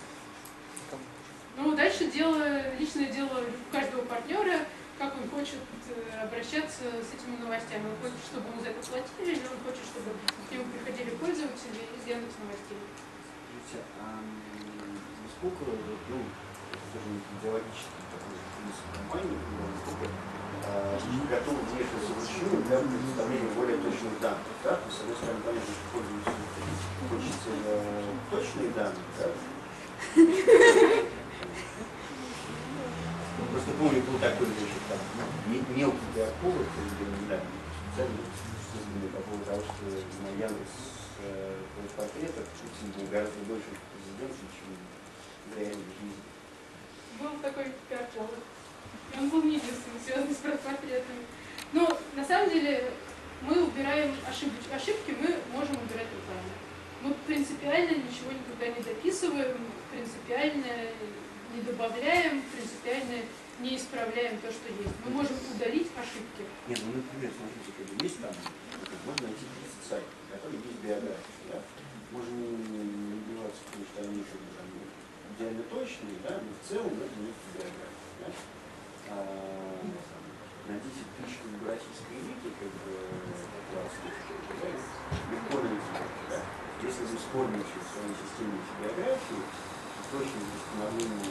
Speaker 1: Ну, дальше дело, личное дело каждого партнера, как он хочет э, обращаться с этими новостями. Он хочет, чтобы ему за это платили, или он хочет, чтобы к нему приходили пользователи из Яндекс.Новостей.
Speaker 6: Скажите, а насколько, ну, скажем, идеологически такой принцип компании, насколько а, готовы действовать вручную для предоставления более точных данных, да? То есть, с одной стороны, понятно, что пользователю хочется э, точные данные, да? Ну, просто помню, был такой, значит, там, ну, не- мелкий диапол, это, не знаю, специально на Яндекс э, портретах Путин был гораздо больше президентом, чем в реальной жизни.
Speaker 1: Был такой пиар-повод. Он был не единственный, связанный с портретами. Но на самом деле мы убираем ошибки, ошибки мы можем убирать руками. Мы принципиально ничего никогда не дописываем, принципиально не добавляем, принципиально не исправляем то, что есть. Мы можем удалить ошибки.
Speaker 6: Нет, ну, например, смотрите, когда есть там, можно найти тридцать сайтов, в которых есть биография, да? Можно не убиваться, потому что они еще там идеально точные, да, но в целом это не биография, да? А, на десять тысяч российской элиты, как бы, легко найти, да? Если вы спорните в своей системе биографии, точно восстановление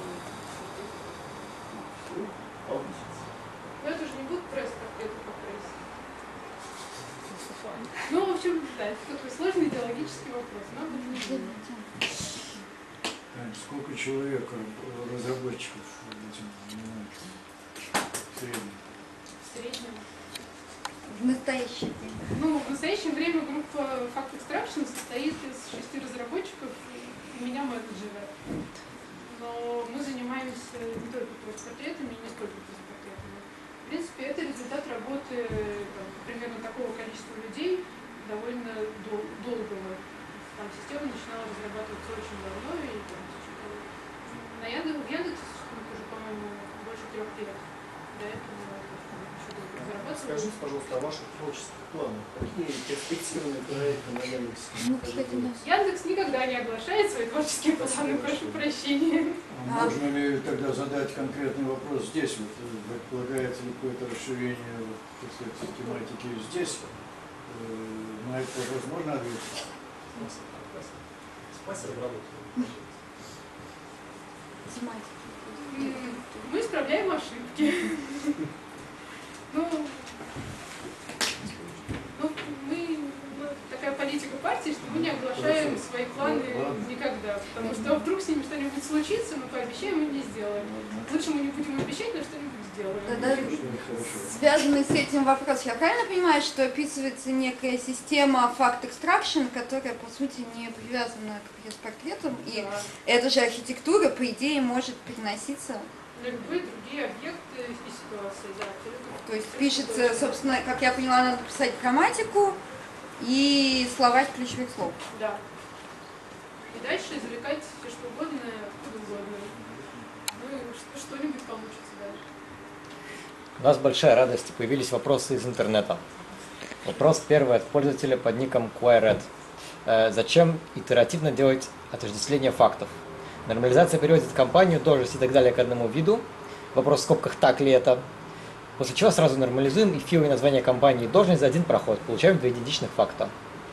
Speaker 6: повысится.
Speaker 1: Но это же не будет пресс-портреты по прессе. Ну, в общем, да, это такой сложный идеологический вопрос. Но об этом не будем.
Speaker 3: Сколько человек, разработчиков этим занимаются? В среднем?
Speaker 1: В среднем.
Speaker 2: В настоящее время.
Speaker 1: Ну, в настоящее время группа Fact Extraction состоит из шести разработчиков и меня менеджера. Но мы занимаемся не только пресс-портретами и не столько пресс-портретами. В принципе, это результат работы там, примерно такого количества людей довольно дол- долгого. Там система начинала разрабатываться очень давно, и там, на Яндексе, в Яндексе существует уже, по-моему, больше трех лет. До этого еще долго разрабатывалось.
Speaker 10: Скажите, пожалуйста, о ваших творческих планах. Какие перспективные проекты на Яндексе?
Speaker 2: Ну, кстати, у нас...
Speaker 1: Яндекс никогда не оглашает свои творческие планы, прошу прощения.
Speaker 3: А можно ли тогда задать конкретный вопрос здесь? Вот, предполагается ли какое-то расширение вот, так сказать, тематики здесь? Э, на этот вопрос можно ответить?
Speaker 10: Спасибо, работаю.
Speaker 1: Мы исправляем ошибки. Ну, ну, мы, ну, такая политика партии, что мы не оглашаем свои планы никогда, потому что вдруг с ними что-нибудь случится, мы пообещаем и не сделаем. Лучше мы не будем обещать, но что-нибудь сделаем.
Speaker 2: Тогда связанный с этим вопрос, я правильно понимаю, что описывается некая система Fact Extraction, которая, по сути, не привязана к пресс-портретам, и
Speaker 1: Да.
Speaker 2: эта же архитектура, по идее, может переноситься?
Speaker 1: На любые другие объекты и ситуации, да.
Speaker 2: То есть пишется, собственно, как я поняла, надо писать грамматику и словарь ключевых слов.
Speaker 1: Да. И дальше извлекать все что угодно, откуда угодно. Ну, и что-нибудь получится дальше.
Speaker 5: У нас большая радость, появились вопросы из интернета. Вопрос первый от пользователя под ником Quired. Э, зачем итеративно делать отождествление фактов? Нормализация переводит компанию, должность и так далее к одному виду. Вопрос в скобках, так ли это? После чего сразу нормализуем и фио и название компании и должность за один проход. Получаем два идентичных факта.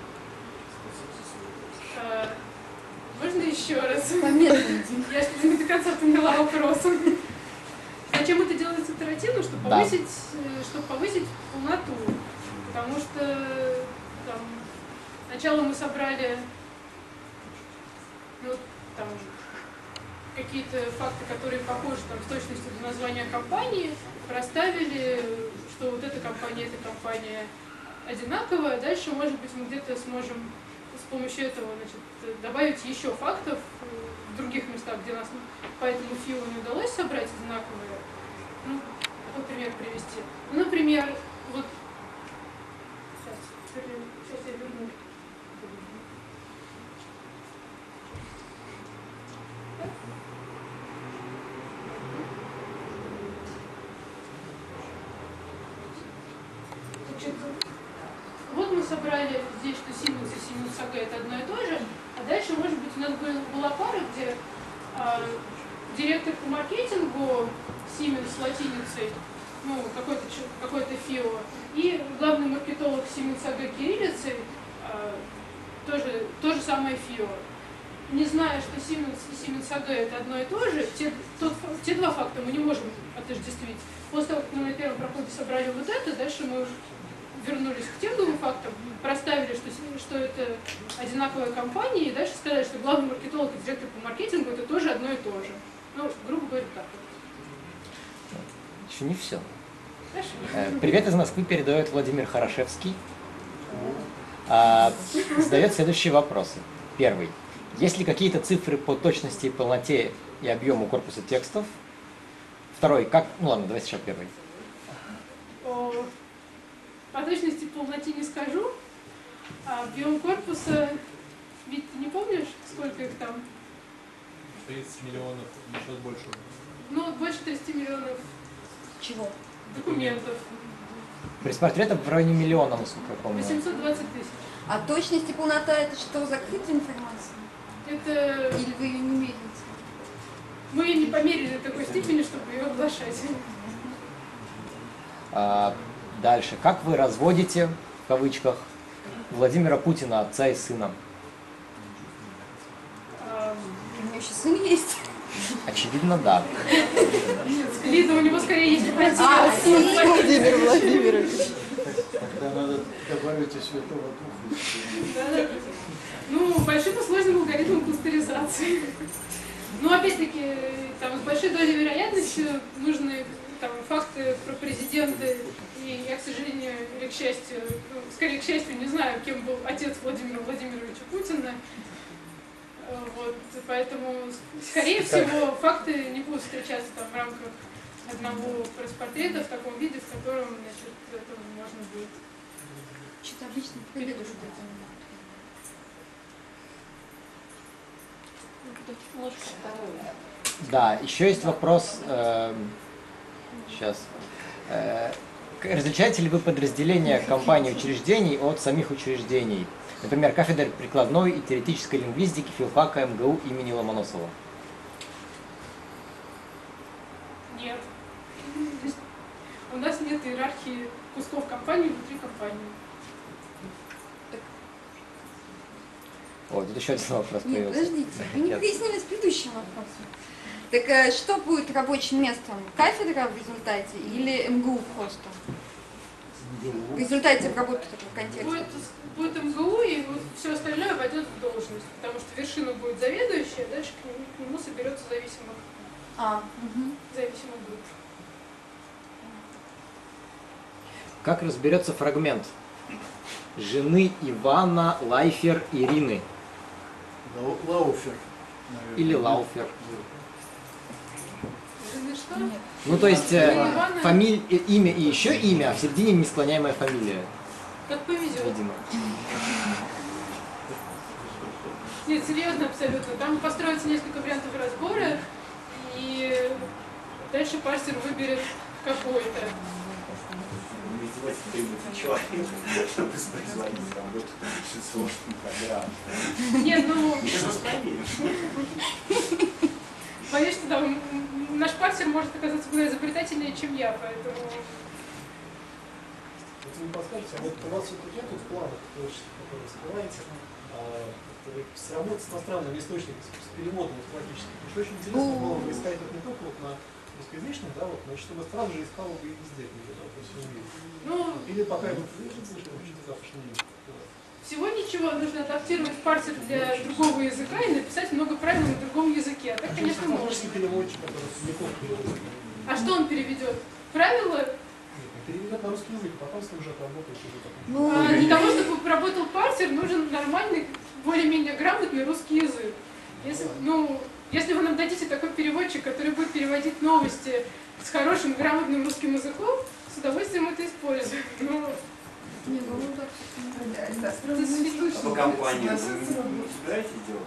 Speaker 1: А, можно еще раз?
Speaker 2: Помедленнее.
Speaker 1: Я что-то не до конца поняла вопрос. Зачем это делается итеративно? Чтобы
Speaker 5: Да.
Speaker 1: повысить, э, чтобы повысить полноту. Потому что там, сначала мы собрали ну, там, какие-то факты, которые похожи там, с точностью до названия компании, проставили, что вот эта компания, эта компания одинаковая. Дальше, может быть, мы где-то сможем с помощью этого значит, добавить еще фактов в других местах, где нас по этому фиу не удалось собрать одинаковые. Ну, какой пример привести? Ну, например, вот сейчас, сейчас я верну. Значит, вот мы собрали здесь, что Siemens и Siemens эй джи это одно и то же, а дальше, может быть, у нас была пара, где а, директор по маркетингу Siemens с латиницей, ну, какой-то какой-то фио, и главный маркетолог Siemens эй джи кириллицей, а, тоже то же самое фио. Не зная, что Siemens и Siemens эй джи это одно и то же, те, тот, те два факта мы не можем отождествить. После того, как мы на первом проходе собрали вот это, дальше мы вернулись к тем двум фактам, проставили, что, что это одинаковая компания, и дальше сказали, что главный маркетолог и директор по маркетингу это тоже одно и то же. Ну, грубо говоря, так вот.
Speaker 5: Еще не все.
Speaker 1: Хорошо.
Speaker 5: Э, Привет из Москвы передает Владимир Хорошевский. А, задает следующие вопросы. Первый. Есть ли какие-то цифры по точности, полноте и объему корпуса текстов? Второй. Как... Ну ладно, давай сначала первый.
Speaker 1: О, по точности полноте не скажу. А объем корпуса, ведь ты не помнишь, сколько их там?
Speaker 9: тридцать миллионов, еще больше.
Speaker 1: Ну, больше тридцати миллионов
Speaker 2: Чего?
Speaker 1: документов.
Speaker 5: Пресс-портретов в районе миллиона, насколько я помню.
Speaker 1: восемьсот двадцать тысяч.
Speaker 2: А точность и полнота это что, закрытая информация?
Speaker 1: Это
Speaker 2: Или вы ее не меряете?
Speaker 1: мы ее не померили до такой степени, чтобы ее оглашать.
Speaker 5: А, дальше. Как вы разводите, в кавычках, Владимира Путина, отца и сына?
Speaker 1: А,
Speaker 2: У меня еще сын есть.
Speaker 5: Очевидно, да.
Speaker 1: Лиза, у него скорее есть братья.
Speaker 2: А, сын
Speaker 7: Владимир Владимирович.
Speaker 3: Тогда надо добавить и Святого Духа.
Speaker 1: Да-да. Ну, большим и сложным алгоритмом кластеризации. Ну, опять-таки, там, с большой долей вероятности нужны там, факты про президента. И я, к сожалению, или к счастью, ну, скорее к счастью, не знаю, кем был отец Владимира Владимировича Путина. Вот, поэтому, скорее всего, факты не будут встречаться там, в рамках одного пресс-портрета в таком виде, в котором, значит, это можно будет.
Speaker 2: Что-то обычно победу что-то.
Speaker 5: Да, еще есть вопрос. Э, сейчас. Э, различаете ли вы подразделения компаний учреждений от самих учреждений? Например, кафедры прикладной и теоретической лингвистики филфака эм гэ у имени Ломоносова.
Speaker 1: Нет. У нас нет иерархии кусков компании внутри компании.
Speaker 5: О, тут еще один вопрос
Speaker 2: Нет,
Speaker 5: появился.
Speaker 2: подождите, вы не пояснили с предыдущим вопросом. Так э, что будет рабочим местом? Кафедра в результате или эм гэ у просто? В результате работы такого контекста.
Speaker 1: Будет, будет эм гэ у, и вот все остальное войдет в должность, потому что вершина будет заведующая, а дальше к нему, к нему соберется зависимых,
Speaker 2: А, угу.
Speaker 1: зависимых групп.
Speaker 5: Как разберется фрагмент жены Ивана Лайфер Ирины?
Speaker 3: Лау- Лауфер. наверное.
Speaker 5: Или Лауфер.
Speaker 1: Жены что?
Speaker 5: Ну, то есть э,
Speaker 1: Ивана.
Speaker 5: фамиль, э, имя и еще имя, а в середине несклоняемая фамилия.
Speaker 1: Как повезет.
Speaker 5: Видимо.
Speaker 1: Нет, серьезно абсолютно. Там построится несколько вариантов разбора, и дальше парсер выберет какой-то.
Speaker 6: Вызывать требуется человек, чтобы воспроизводить работу с сложным программой.
Speaker 1: Нет, ну,
Speaker 6: Ты же проверишь.
Speaker 1: боюсь, что там наш парсер может оказаться куда изобретательнее, чем я, поэтому...
Speaker 10: Вот вы не подскажете, а вот у вас вот нет в планах творческих, которые раскрываете, сработать с иностранными источниками, с переводом автоматически. Потому что очень интересно было бы искать вот не только вот на русскоязычных, да, вот, но чтобы сразу же искал бы и везде, где то по всему миру.
Speaker 1: Ну,
Speaker 10: Или пока это слишком что-то завтрашнее.
Speaker 1: всего ничего, нужно адаптировать парсер для другого языка и написать много правил на другом языке. А так, конечно, можно.
Speaker 10: Переводчик, который целиком переводит.
Speaker 1: А что он переведет? Правила?
Speaker 10: Переведет на русский язык, потом с ним же отработает уже так.
Speaker 2: Ну,
Speaker 1: А для того, чтобы работал парсер, нужен нормальный, более-менее грамотный русский язык. Если, ну, если вы нам дадите такой переводчик, который будет переводить новости с хорошим, грамотным русским языком, с удовольствием это используем. Но
Speaker 2: не, ну так.
Speaker 1: это
Speaker 6: А
Speaker 1: святущий
Speaker 6: по компании вы не собираетесь делать?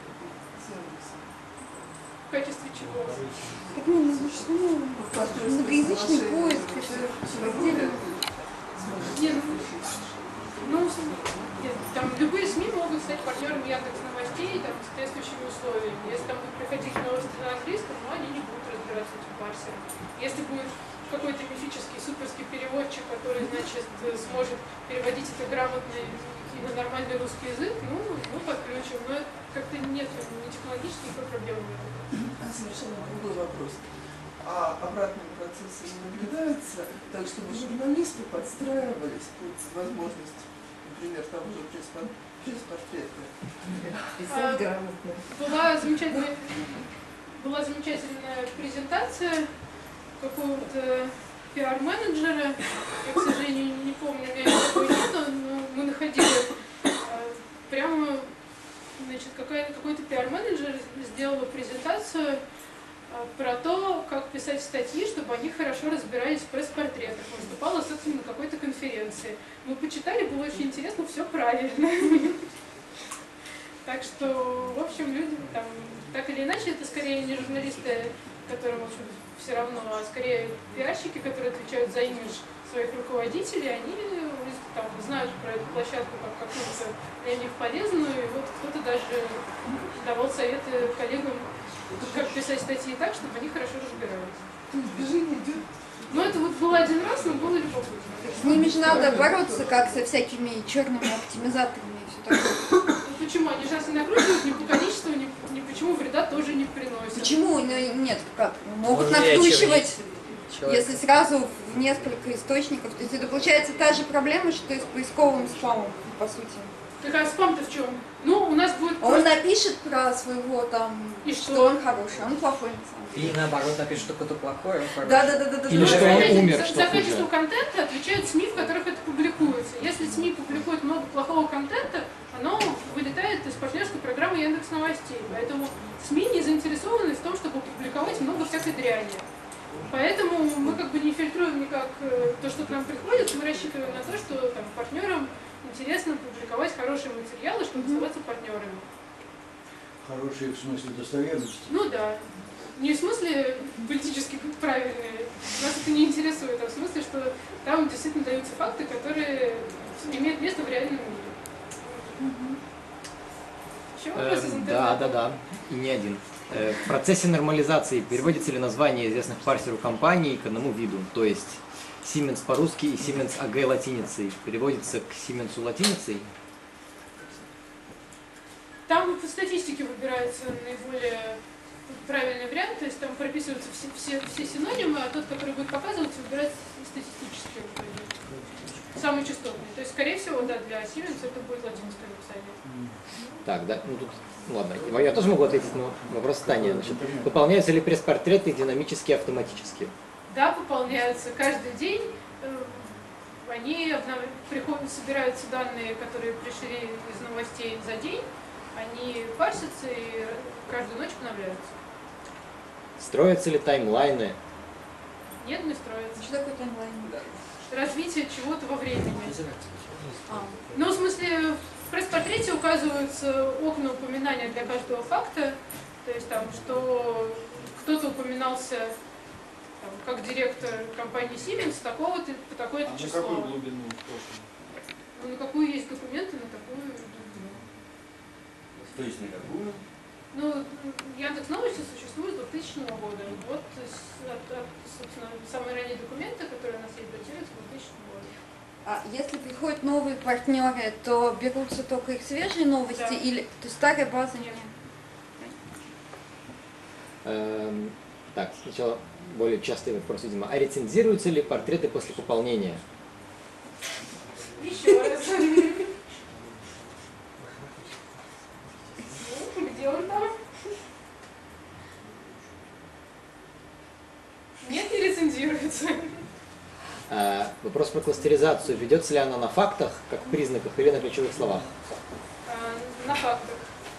Speaker 1: в качестве чего?
Speaker 2: Так, ну, ну, что, ну, многоязычный поиск, это отдельно.
Speaker 1: Не, ну, ну, нет, там любые СМИ могут стать партнерами Яндекс Новостей там, с соответствующими условиями. Если там будут приходить новости на английском, ну, они не будут разбираться в этим парсером. Если будет какой-то мифический суперский переводчик, который, значит, сможет переводить это грамотно и на нормальный русский язык, ну, ну подключим. Но это как-то нет ни технологических, никакой проблемы нет.
Speaker 7: А совершенно другой вопрос. А обратные процессы не наблюдаются, так чтобы журналисты подстраивались под возможность, например, того же пресс-пор- пресс-портрета.
Speaker 4: Писать грамотно.
Speaker 1: Была замечательная, была замечательная презентация какого-то пиар-менеджера. Я, к сожалению, не помню, у меня никакой нету, но мы находили какой-то пиар-менеджер сделала презентацию про то, как писать статьи, чтобы они хорошо разбирались в пресс-портретах. Выступала, собственно, на какой-то конференции. Мы почитали, было очень интересно, все правильно. Так что, в общем, люди там, так или иначе, это скорее не журналисты, которым, в общем, все равно, а скорее пиарщики, которые отвечают за имидж своих руководителей, они там, знают про эту площадку как какую-то для них полезную, и вот кто-то даже давал советы коллегам, как писать статьи так, чтобы они хорошо разбирались.
Speaker 7: Движение идет.
Speaker 1: Ну, это вот было один раз, но было любопытно.
Speaker 2: С ними же надо бороться, как со всякими черными оптимизаторами и все такое.
Speaker 1: Ну почему? Они же нас не накручивают ни по количеству, ни, ни почему вреда тоже не приносят.
Speaker 2: Почему? Ну, нет, как? Могут
Speaker 5: Можно
Speaker 2: накручивать,
Speaker 5: человек.
Speaker 2: если сразу в несколько источников. То есть это получается та же проблема, что и с поисковым спамом, по сути.
Speaker 1: Так а спам-то в чем? Ну, у нас будет...
Speaker 2: Он напишет про своего там,
Speaker 1: И
Speaker 2: что?
Speaker 1: что?
Speaker 2: он хороший, а он плохой на самом деле.
Speaker 11: Или наоборот напишет, что кто-то плохой, он хороший.
Speaker 2: Да, да, да, да, да.
Speaker 5: Или
Speaker 2: да.
Speaker 5: что
Speaker 1: Ну,
Speaker 5: он
Speaker 1: смотрите,
Speaker 5: умер,
Speaker 1: за,
Speaker 5: что
Speaker 1: за
Speaker 5: хуже.
Speaker 1: качество контента отвечают СМИ, в которых это публикуется. Если СМИ публикуют много плохого контента, оно вылетает из партнерской программы Яндекс.Новостей. Поэтому СМИ не заинтересованы в том, чтобы публиковать много всякой дряни. Поэтому мы как бы не фильтруем никак э, то, что к нам приходит, мы рассчитываем на то, что там, партнерам интересно публиковать хорошие материалы, чтобы оставаться партнерами.
Speaker 3: Хорошие в смысле достоверности.
Speaker 1: Ну да. Не в смысле политически правильные, нас это не интересует, а в смысле, что там действительно даются факты, которые имеют место в реальном мире. Еще вопрос из
Speaker 5: Эм,
Speaker 1: интернета?
Speaker 5: Да, да, да. И не один. Э, В процессе нормализации переводится ли название известных парсеру компаний к одному виду? То есть Siemens по-русски и Siemens эй джи латиницей переводится к Siemens латиницей?
Speaker 1: Там по статистике выбирается наиболее правильный вариант, то есть там прописываются все, все, все синонимы, а тот, который будет показываться, выбирается статистически. Самый частотный. То есть, скорее всего, да, для Siemens это будет латинское написание.
Speaker 5: Так, да, ну тут, ну ладно, я тоже могу ответить на вопрос Тани. Значит, выполняются ли пресс-портреты динамически, автоматически?
Speaker 1: Да, выполняются каждый день. э, Они обнов... приходят, собираются данные, которые пришли из новостей за день, они парсятся и каждую ночь обновляются.
Speaker 5: Строятся ли таймлайны?
Speaker 1: Нет, не строятся.
Speaker 2: Что такое таймлайн?
Speaker 1: Развитие чего-то во времени.
Speaker 2: А.
Speaker 1: Ну, в смысле, в пресс-портрете указываются окна упоминания для каждого факта, то есть там, что кто-то упоминался там, как директор компании Siemens такого-то по такое-то
Speaker 8: А на
Speaker 1: число.
Speaker 8: какую глубину в прошлом?
Speaker 1: Ну, на какую есть документы, на такую глубину.
Speaker 6: То есть на какую?
Speaker 1: Ну, Яндекс.Новости существует с двухтысячного года. Вот, с- от- от, собственно, самые ранние документы, которые у нас есть, датируются с двухтысячного года.
Speaker 2: А если приходят новые партнеры, то берутся только их свежие новости,
Speaker 1: Да.
Speaker 2: или то старая база
Speaker 1: Нет.
Speaker 5: Эм, так, сначала более частый вопрос, видимо. А рецензируются ли портреты после пополнения?
Speaker 1: Еще раз. Ну, где он там? Нет, не рецензируется.
Speaker 5: А, вопрос про кластеризацию. Ведется ли она на фактах, как в признаках, или на ключевых словах?
Speaker 1: А, на фактах.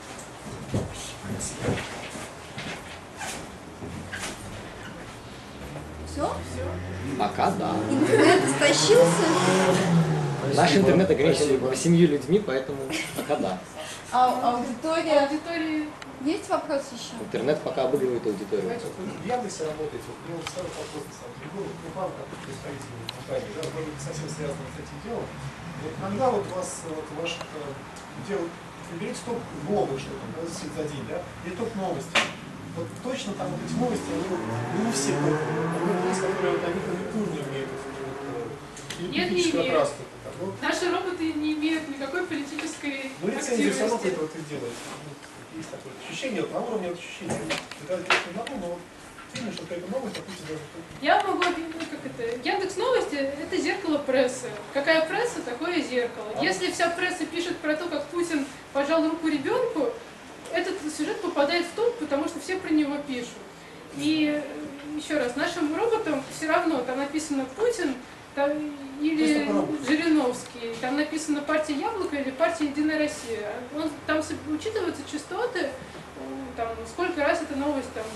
Speaker 2: Все?
Speaker 1: Все.
Speaker 5: Пока да.
Speaker 2: Интернет истощился,
Speaker 5: Наш интернет ограничен восемью людьми, поэтому пока да.
Speaker 2: а аудитория...
Speaker 1: Аудитории.
Speaker 2: Есть вопрос еще?
Speaker 5: Интернет пока обыгрывает аудиторию.
Speaker 10: Знаете, вот вы в Яндексе работаете, вот мне вот сразу вопрос на самом деле. Вы, ну, вам, как представитель компании, да, может быть, совсем связано с этим делом. Вот когда вот у вас, вот ваш, э, дело, вы берете топ блогов, что там, да, за день, да, или топ новости. Вот точно там вот эти новости, они вот не у всех, вот, есть, которые вот, они конъюнктуру не имеют, вот, или
Speaker 1: Нет, не
Speaker 10: политическую
Speaker 1: имеют.
Speaker 10: окраску. там, ну,
Speaker 1: Наши роботы не имеют никакой политической
Speaker 10: Ну, рецензию все равно
Speaker 1: активности.
Speaker 10: вот вы делаете. Ну, есть такое ощущение, вот на уровне вот ощущения. Это я не могу, но вот видно, что какая-то новость, допустим, даже...
Speaker 1: Я могу объяснить, как это. Яндекс Новости – это зеркало прессы. Какая пресса, такое зеркало.
Speaker 10: А?
Speaker 1: Если вся пресса пишет про то, как Путин пожал руку ребенку, этот сюжет попадает в топ, потому что все про него пишут. И еще раз, нашим роботам все равно, там написано Путин, там, или Жириновский, там написано партия Яблоко или партия Единая Россия. Он, там учитываются частоты, там, сколько раз эта новость там,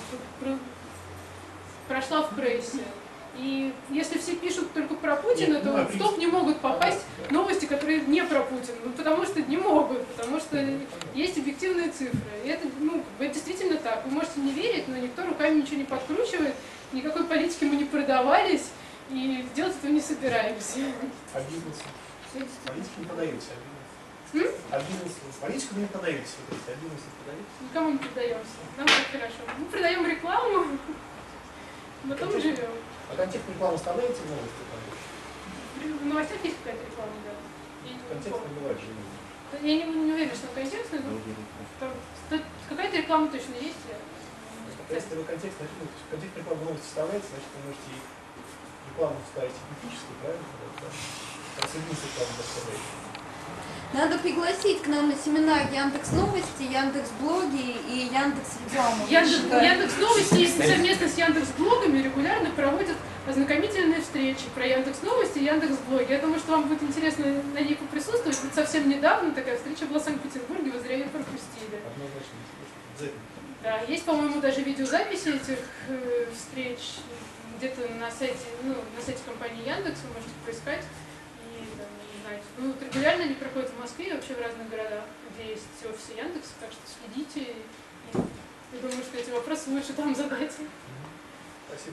Speaker 1: прошла в прессе. И если все пишут только про Путина,
Speaker 10: Нет,
Speaker 1: то
Speaker 10: ну,
Speaker 1: в топ не могут попасть новости, которые не про Путина. Ну, потому что не могут, потому что есть объективные цифры. И это, ну, это действительно так. Вы можете не верить, но никто руками ничего не подкручивает, никакой политики мы не продавались, и делать этого не собираемся.
Speaker 10: А бизнесу? Политики не продаете, а бизнес? А бизнес? Политику вы не продаете, а бизнес не продаете?
Speaker 1: Никому не продаемся. Нам так хорошо. Мы продаем рекламу, но потом живем.
Speaker 10: А контекст рекламы вставляете в новости?
Speaker 1: В новостях есть какая-то реклама, да.
Speaker 10: Контекст не бывает же.
Speaker 1: Я не, не уверена, что контекстная, но какая-то реклама точно есть.
Speaker 10: Если вы контекст, ну, контекст рекламы в новости вставляете, значит вы можете рекламу вставить технически, правильно? Да? Отсоединить рекламу, так сказать.
Speaker 2: Надо пригласить к нам на семинар Яндекс Новости, Яндекс Блоги и Яндекс Рекламу.
Speaker 1: Яндекс, Яндекс Новости совместно с Яндекс Блогами регулярно проводят ознакомительные встречи про Яндекс Новости и Яндекс Блоги. Я думаю, что вам будет интересно на них присутствовать. Вот совсем недавно такая встреча была в Санкт-Петербурге, вы зря ее пропустили. Да, есть, по-моему, даже видеозаписи этих э, встреч где-то на сайте, ну, на сайте компании Яндекс, вы можете поискать. Ну, вот регулярно они проходят в Москве и вообще в разных городах, где есть офисы Яндекса, так что следите. И я думаю, что эти вопросы лучше там задать.
Speaker 10: Спасибо.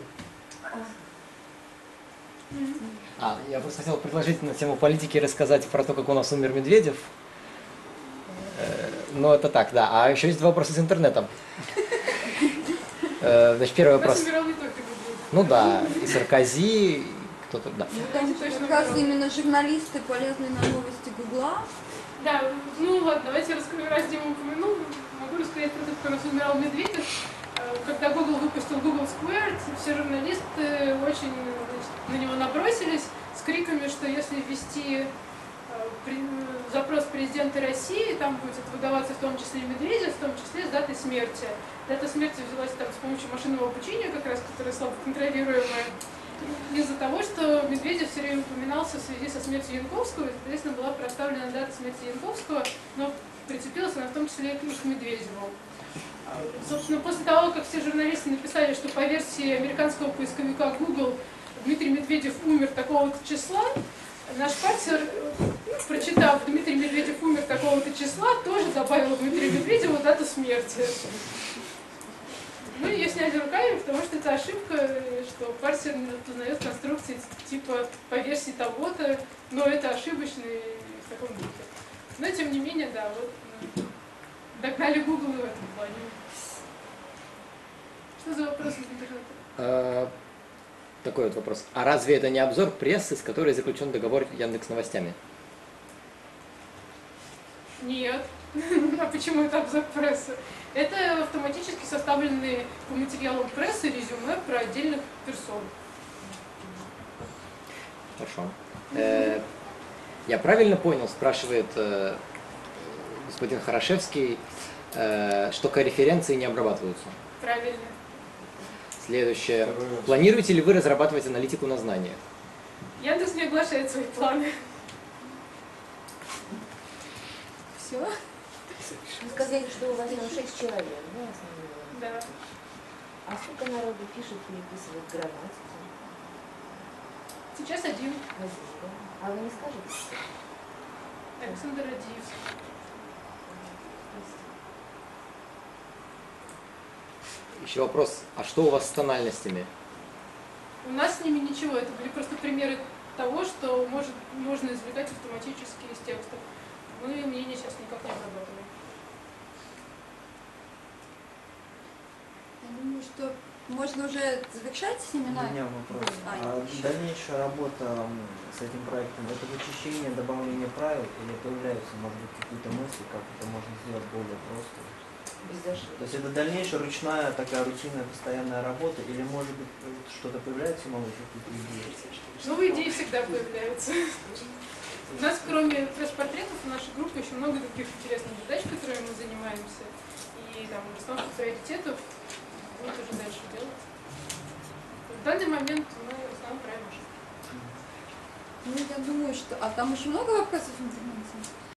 Speaker 5: А, я просто хотел предложить на тему политики рассказать про то, как у нас умер Медведев. Ну, это так, да. А еще есть два вопроса с интернетом. Значит, первый вопрос. Ну да, и Саркози, кто-то, да.
Speaker 2: Там как раз именно журналисты полезны на новости Гугла.
Speaker 1: Да, ну ладно, давайте я расскажу, раз Дима упомянул, могу рассказать про то, как у нас умирал Медведев. Когда Google выпустил Google Squared, все журналисты очень, значит, на него набросились с криками, что если ввести запрос президента России, там будет выдаваться в том числе и Медведев, в том числе с датой смерти. Дата смерти взялась там с помощью машинного обучения, как раз, которое слабо контролируемое. Из-за того, что Медведев все время упоминался в связи со смертью Янковского, соответственно, была проставлена дата смерти Янковского, но прицепилась она в том числе и к Медведеву. Собственно, после того, как все журналисты написали, что по версии американского поисковика Google Дмитрий Медведев умер такого-то числа, наш партер, прочитав «Дмитрий Медведев умер такого-то числа», тоже добавил Дмитрию Медведеву дату смерти. Ну, ее сняли руками, потому что это ошибка, что парсер не узнает конструкции типа по версии того-то, но это ошибочно в таком духе. Но, тем не менее, да, вот догнали Google в этом плане. Что за вопрос из интернета?
Speaker 5: Такой вот вопрос. А разве это не обзор прессы, с которой заключен договор Яндекс Новостями?
Speaker 1: Нет. А почему это обзор прессы? Это автоматически составленные по материалам прессы резюме про отдельных персон.
Speaker 5: Хорошо. Э, я правильно понял, спрашивает э, господин Хорошевский, э, что корреференции не обрабатываются?
Speaker 1: Правильно.
Speaker 5: Следующее. Планируете ли вы разрабатывать аналитику на знания?
Speaker 1: Яндекс не оглашает свои планы.
Speaker 2: Все?
Speaker 4: Вы сказали, что у вас там шесть человек, да, основные?
Speaker 1: Да.
Speaker 4: А сколько народу пишет, переписывает грамматику?
Speaker 1: Сейчас один.
Speaker 4: Один, да? А вы не скажете?
Speaker 1: Александр Радиев.
Speaker 5: Еще вопрос. А что у вас с тональностями?
Speaker 1: У нас с ними ничего. Это были просто примеры того, что может, можно извлекать автоматически из текстов. Мы мнение сейчас никак не обрабатываем.
Speaker 2: Я думаю, что можно уже завершать семинар.
Speaker 11: У меня вопрос.
Speaker 2: А,
Speaker 11: А дальнейшая работа с этим проектом, это вычищение, добавление правил, или появляются, может быть, какие-то мысли, как это можно сделать более просто?
Speaker 4: Без ошибок.
Speaker 11: То есть это дальнейшая ручная, такая рутинная, постоянная работа, или, может быть, что-то появляется новое, какие-то идеи?
Speaker 1: Новые идеи всегда появляются. У нас, кроме пресс-портретов, в нашей группе еще много других интересных задач, которыми мы занимаемся. И там расстановка приоритетов будет уже дальше делать. В данный момент мы в основном правим ошибки.
Speaker 2: Ну, я думаю, что... А там очень много вопросов в интернете?